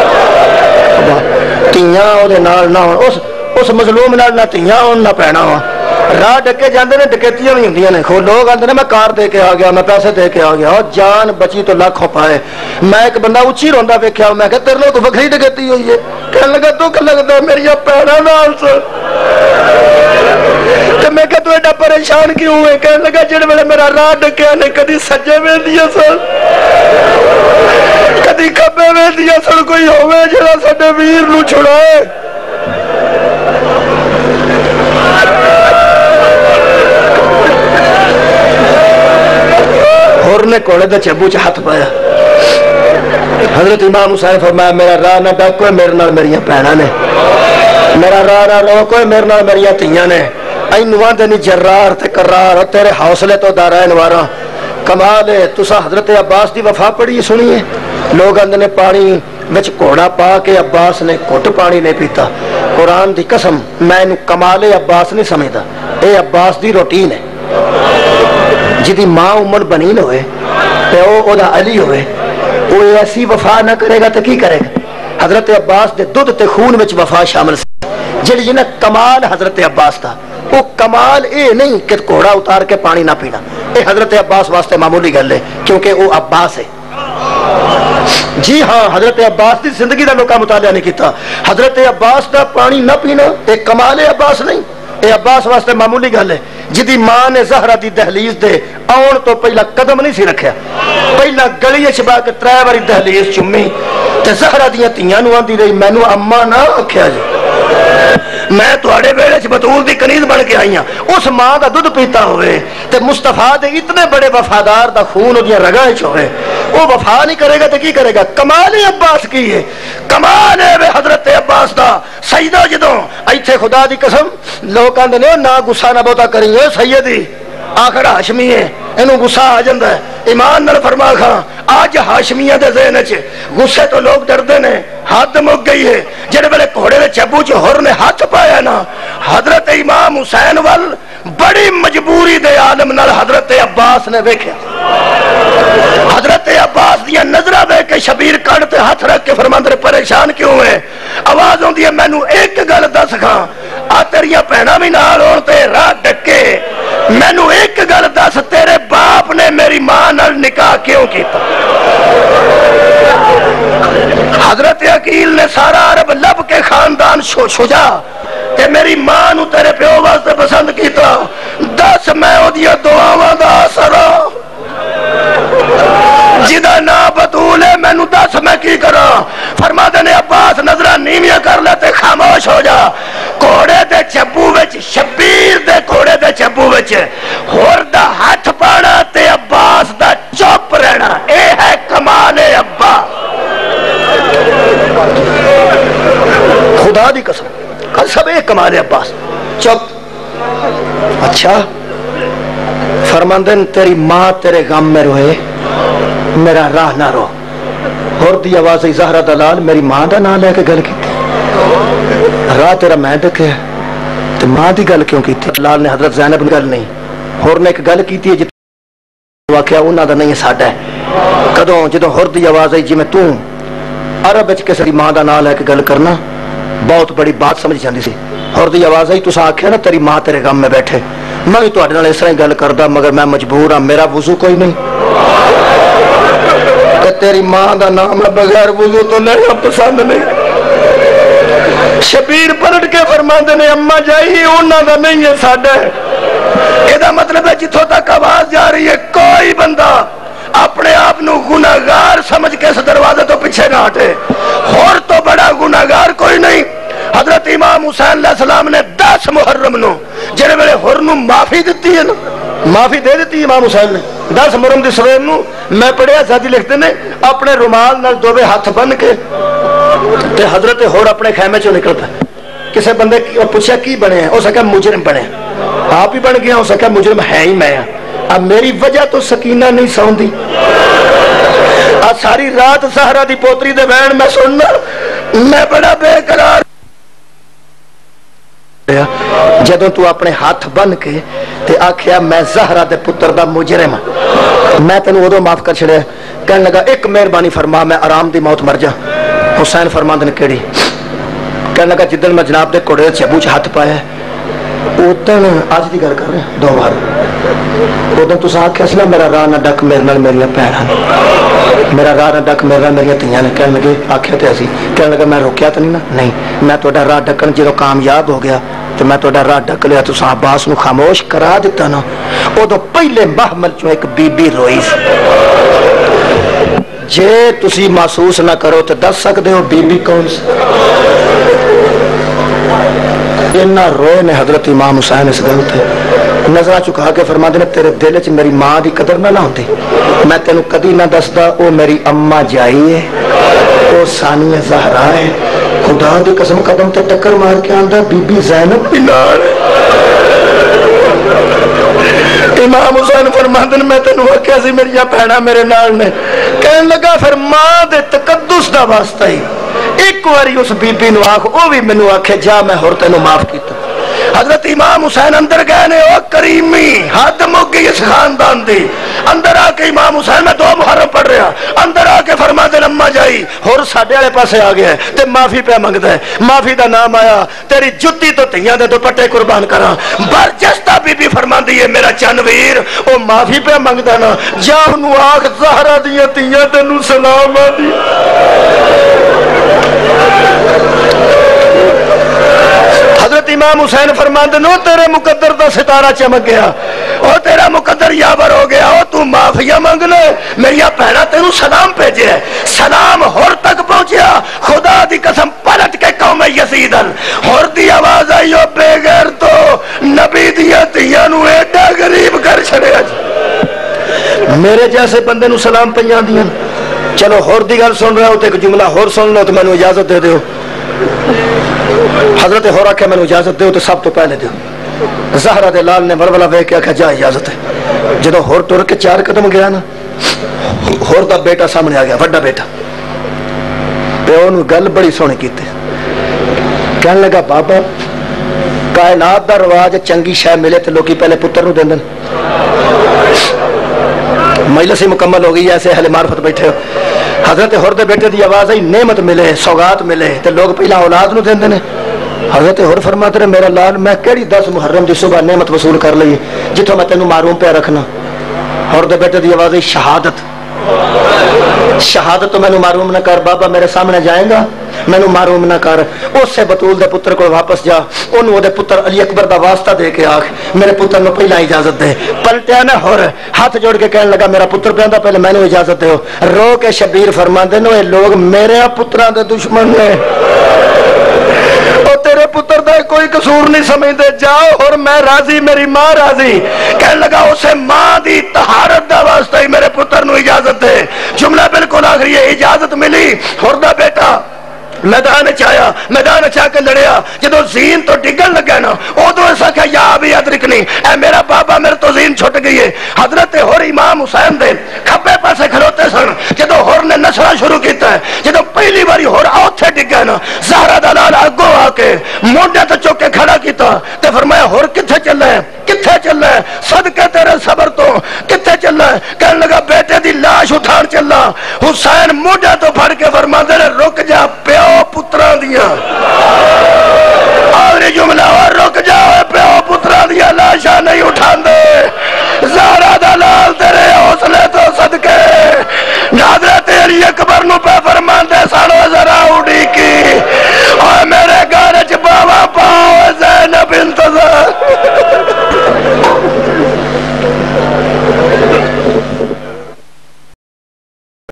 تیاں او دے نال نہ ہون, اس اس مظلوم نال نہ تیاں ہون نہ بہنا ہون. راہ ڈکے جاندے نے ڈکیتیاں بھی ہوندیاں نے. خود لوگ آندے نے میں کار دے کے آ گیا, میں پیسے دے کے آ گیا, اور جان بچی تو لاکھوں پائے. میں ایک بندہ اچھی روندا ویکھیا, میں کہا تیرے تو وکھری ڈکیتی ہوئی ہے. کہنے لگا دکھ لگدا میری پیڑاں نال سے. تے میں کہا تو ایڈا پریشان کیوں ہے؟ کہنے لگا جڑے ویلے میرا راہ ڈکیا نے کدی سجے ویندیاں سن کدی کھبے ویندیاں سن, کوئی ہوے جڑا ساڈے ویر نو چھڑائے. اور نے کوڑے دے چبو چ ہاتھ پایا. حضرت امام حسین فرمایا میرا راہ نہ ڈاکو میرے نال میریاں بہناں نے, میرا راہ نہ روکو میرے نال میریاں تیاں نے. اینو آندے نی جرار تے کرار, تیرے حوصلے تو دارائن واراں. کمال ہے تسا حضرت عباس دی وفا پڑھی سنی ہے. لوگ آندے نے پانی وچ گھوڑا پا کے عباس نے گھٹ پانی نہیں پیتا. قرآن دی قسم میں اینو کمال عباس نہیں سمجھدا, اے عباس دی روٹین ہے. جدی ماں امن بنین ہوئے تے او او دا علی ہوئے, وہ ایسی وفا نہ کرے گا تو کی کرے گا. حضرت عباس دے دودھ تے خون وچ وفا شامل سی. جڑی جنہ کمال حضرت عباس دا, وہ کمال اے نہیں کہ گھوڑا اتار کے پانی نہ پینا. اے حضرت عباس واسطے معمولی گل ہے کیونکہ وہ عباس ہے. جی ہاں, حضرت عباس دی زندگی دا لوکا مطالعہ نہیں کیتا. حضرت عباس دا پانی نہ پینا اے کمال عباس نہیں, اے عباس واسطے معمولی گل ہے. جدی ماں نے زہرا دی دہلیز دے آن تو پہلا قدم نہیں سی رکھیا, پہلا گلی چبا کے ترے باری دہلیز چمی تے زہرا دیاں تیاں نو آندی رہی مینوں اما نہ آکھیا جی, میں تواڈے ویلے چ بطول دی کنیز بن کے آئی ہاں. اس ماں دا دودھ پیتا ہوئے تے مصطفیٰ دے اتنے بڑے وفادار دا خون اودیاں رگاں وچ ہوئے, وہ وفا نہیں کرے گا تو کی کرے گا. کمال عباس کی ہے, کمال ہے حضرت عباس دا. سیدہ جدوں ایتھے خدا دی قسم لوگ آندے نے نہ غصہ نہ بہتا کریں سیدی آخر ہاشمی ہے, اینو غصہ آ جاندا ہے. ایمان نال فرما کھاں آج ہاشمیاں دے ذہن وچ غصے تو لوگ ڈردے نے, حد مک گئی ہے. جڑے ویلے گھوڑے دے چبو چ ہور نے ہاتھ پایا نا حضرت امام حسین وال بڑی مجبوری دے عالم نال حضرت عباس نے ویکھیا. حضرت عباس دیا نظرہ دے کے شبیر کڑ تے ہاتھ رکھ کے فرماندے پریشان کیوں ہے. آواز ہوندی ہے مینوں ایک گل دس کھاں, آ تیریاں بہناں وی نال ہون تے راہ ڈکے, مینوں ایک گل دس تیرے باپ نے میری ماں نال نکاح کیوں کیتا. حضرت عقیل نے سارا عرب لب کے خاندان شجا تے میری ماں نو تیرے پیو واسطے پسند کیتا. دس میں اودیاں دعاواں دا اثر جدا نا بطول ہے مینو دس میں کی کراں. فرما دے نے عباس نظرہ نیویاں کر لے تے خاموش ہو جا. گھوڑے دے چبو وچ شبیر دے گھوڑے دے چبو وچ ہور دا ہاتھ پانا تے عباس دا چپ رہنا, اے ہے کمال ابا. خدا دی قسم کل سب ایک کمال عباس چپ. اچھا فرماندن تیری ماں تیرے غم میں روئے میرا راہ نہ رو. اور دی آواز زہرا دلال میری ماں دا نام لے کے گل کی راہ تیرا میں دکھے تو ماں دی گل کیوں کی تھی. لال نے حضرت زینب گل نہیں ہور نے ایک گل کی تھی جت واقعہ انہاں دا نہیں ساڈا ہے. کدوں جدوں ہور دی آواز آئی جی میں تو عرب وچ کسی دی ماں دا نام لے کے گل کرنا بہت بڑی بات سمجھ جاندی سی. ہور دی آواز آئی تساں آکھیا نا تیری ماں تیرے غم میں بیٹھے, میں بھی تواڈے نال اس طرح گل کردا مگر میں مجبور ہاں, میرا وضو کوئی نہیں تے تیری ماں دا نام بغیر وضو تو نہیں پسند نہیں. شبیر پلٹ کے فرماندے نے اما جائی انہاں دا نہیں ہے ساڈا. اے دا مطلب ہے جتھوں تک آواز جا رہی ہے کوئی بندہ اپنے آپ نو گناہگار سمجھ کے اس دروازے تو پیچھے نہ ہٹے. اور تو بڑا گناہگار کوئی نہیں. حضرت امام حسین علیہ السلام نے دس محرم نو جڑے ویلے ہور نو معافی دیتی ہے نا، معافی دے دیتی امام حسین نے دس محرم دی سویر نو، میں پڑھیا ساتھی لکھتے نے اپنے رومال نال دوویں ہاتھ بن کے تے حضرت ہور اپنے خیمے چوں نکلتا ہے. کسے بندے پوچھا کی بنے ہیں، اس نے کہا مجرم بنے، آپ ہی بن گیا، اس نے کہا مجرم ہے ہی میں. اب میری وجہ تو سکینہ نہیں سوندی، آج ساری رات زہرا دی پوتری دے بہن میں سننا، میں بڑا بے قرار. جدوں تو اپنے ہاتھ بن کے تے آکھیا میں زہرا دے پتر دا مجرم میں تینوں ادو معاف کر چھڑیا. کہنے لگا ایک مہربانی فرما، میں آرام دی موت مر جا. حسین فرماندے نے کیڑی؟ کہنے لگا جدن میں جناب دے کوڑے چبو چ ہاتھ پایا ادن اج دی گل کر رہے ہیں دو بار ادن تساں آکھیا سی نا میرا راہ نہ ڈک میرے نال میریاں بھੈਣਾਂ نے، میرا راہ نہ ڈک میرے نال میریاں دھیاں نے. کہنے لگے آکھیا تے اسی، کہنے لگا میں روکیا تو نہیں نا؟ نہیں، میں تہاڈا راہ ڈکن جدوں کامیاب ہو گیا تو میں تہاڈا راہ ڈک لیا، تساں عباس نو خاموش کرا دیتا نا. ادو پہلے محمل چوں ایک بی بی روئی سی. جے تسی محسوس نہ کرو تو دس سکتے ہو بی بی کون سی؟ اتنا روئے نے حضرت امام حسین اس گل تے نظر چکا کے فرما دینا تیرے دل چ میری ماں دی قدر نہ نہ ہوتی، میں تینوں کدی نہ دسدا او میری اما جائی ہے، او ثانیہ زہرا ہے. خدا دی قسم قدم تے ٹکر مار کے آندا بی بی زینب بھی نال. امام حسین فرماندے نے میں تینوں آکھیا سی میریاں بھੈਣਾਂ میرے نال نے. کہن لگا پھر ماں دے تقدس دا واسطہ ہی ایک واری اس بی بی نو آکھ او بھی مینوں آکھے جا میں ہور تینوں معاف کیتا. حضرت امام حسین اندر گئے نے، او کریمی حد مک گئی اس خاندان دی. اندر آ کے امام حسین میں دو محرم پڑھ رہا، اندر آ کے فرما دے اما جائی ہور ساڈے والے پاسے آ گیا تے معافی پہ منگدا ہے. معافی دا نام آیا تیری جُتی تو تیاں دے دوپٹے قربان کراں. برجستہ بی بی فرماندی ہے میرا چن ویر او معافی پہ منگدا نا، جا اونوں آکھ زہرا دیاں تیاں تینوں سلام آندی. حضرت امام حسین فرماندے نو تیرے مقدر دا ستارہ چمک گیا، او تیرا مقدر یاور ہو گیا، او تو معافیا مانگ لے. میری بہنا تینوں سلام بھیجے ہے، سلام ہور تک پہنچیا. خدا دی قسم پلٹ کے قوم یزیدن ہور دی آواز آئی او بے غیر تو نبی دیا تیاں نو ایڈا غریب کر چھڑیا. میرے جیسے بندے نو سلام پہنچا دیاں. چلو ہور دی گل سن رہا ہو تو ایک جملہ ہور سن لو تو میں نے اجازت دے دیو. حضرت ہورا کہ میں نے اجازت دیو تو سب تو پہلے دیو. زہرا دے لال نے ولولا ویکھ کے آکھیا جا اجازت ہے. جدوں ہور ٹر کے چار قدم گیا نا، ہور دا بیٹا سامنے آ گیا، وڈا بیٹا. پیو نو گل بڑی سونی کیتی. کہنے لگا بابا کائنات دا رواج چنگی شے ملے تے لوکی پہلے پتر نو دیندن. مجلس مکمل ہو گئی، ایسے اہل معرفت بیٹھے ہو. حضرت ہور دے بیٹے دی آواز آئی نعمت ملے سوغات ملے تے لوگ پہلا اولاد نو دیندے نے. حضرت ہور فرماتے ہیں میرا لال میں کیڑی دس محرم دی صبح نعمت وصول کر لئی جتوں میں تینوں معروم پہ رکھنا. ہور دے بیٹے دی آواز آئی شہادت. شہادت تو مینوں معروم نہ کر بابا، میرے سامنے جائیں گا مینوں معروم نہ کر. اس سے بطول دے پتر کو واپس جا، انہوں دے پتر علی اکبر دا واسطہ دے کے آکھ میرے پتر نو پہلا اجازت دے. پلٹیا نہ ہور ہاتھ جوڑ کے کہنے لگا میرا پتر پہندا پہلے مینوں اجازت دیو. رو کے شبیر فرماندے نے اے لوگ میرے پتراں دے دشمن نے، تیرے پتر دا کوئی قصور نہیں سمجھدے. جاؤ اور میں راضی، میری ماں راضی. کہنے لگا اسے ماں دی طہارت دا واسطہ ہی میرے پتر نو اجازت دے. جملہ بالکل آخری ہے اجازت ملی. اور دا بیٹا میدان چایا، میدان چاہ کے لڑیا. جدو زین تو ڈگن لگا نا ادو ایسا کہ یا ابھی ادرکنی اے میرا بابا میرے تو زین چھٹ گئی ہے. حضرت ہور امام حسین دے کھبے پاسے کھلوتے سن. جدو ہور نے نسرا شروع کیتا ہے، جدو پہلی باری ہور اوتھے ڈگا نا زہرا دا لال اگو آ کے موڈے تے چوک کے کھڑا کیتا تے فرمایا ہور کتھے چلنا ہے، کتھے چلنا ہے صدقے تیرے صبر تو کتھے چلنا ہے. کہنے لگا بیٹے دی لاش اٹھان چلنا. حسین موڈے تو پھڑ کے فرماندے نے رک جا پیو پتراں دیاں.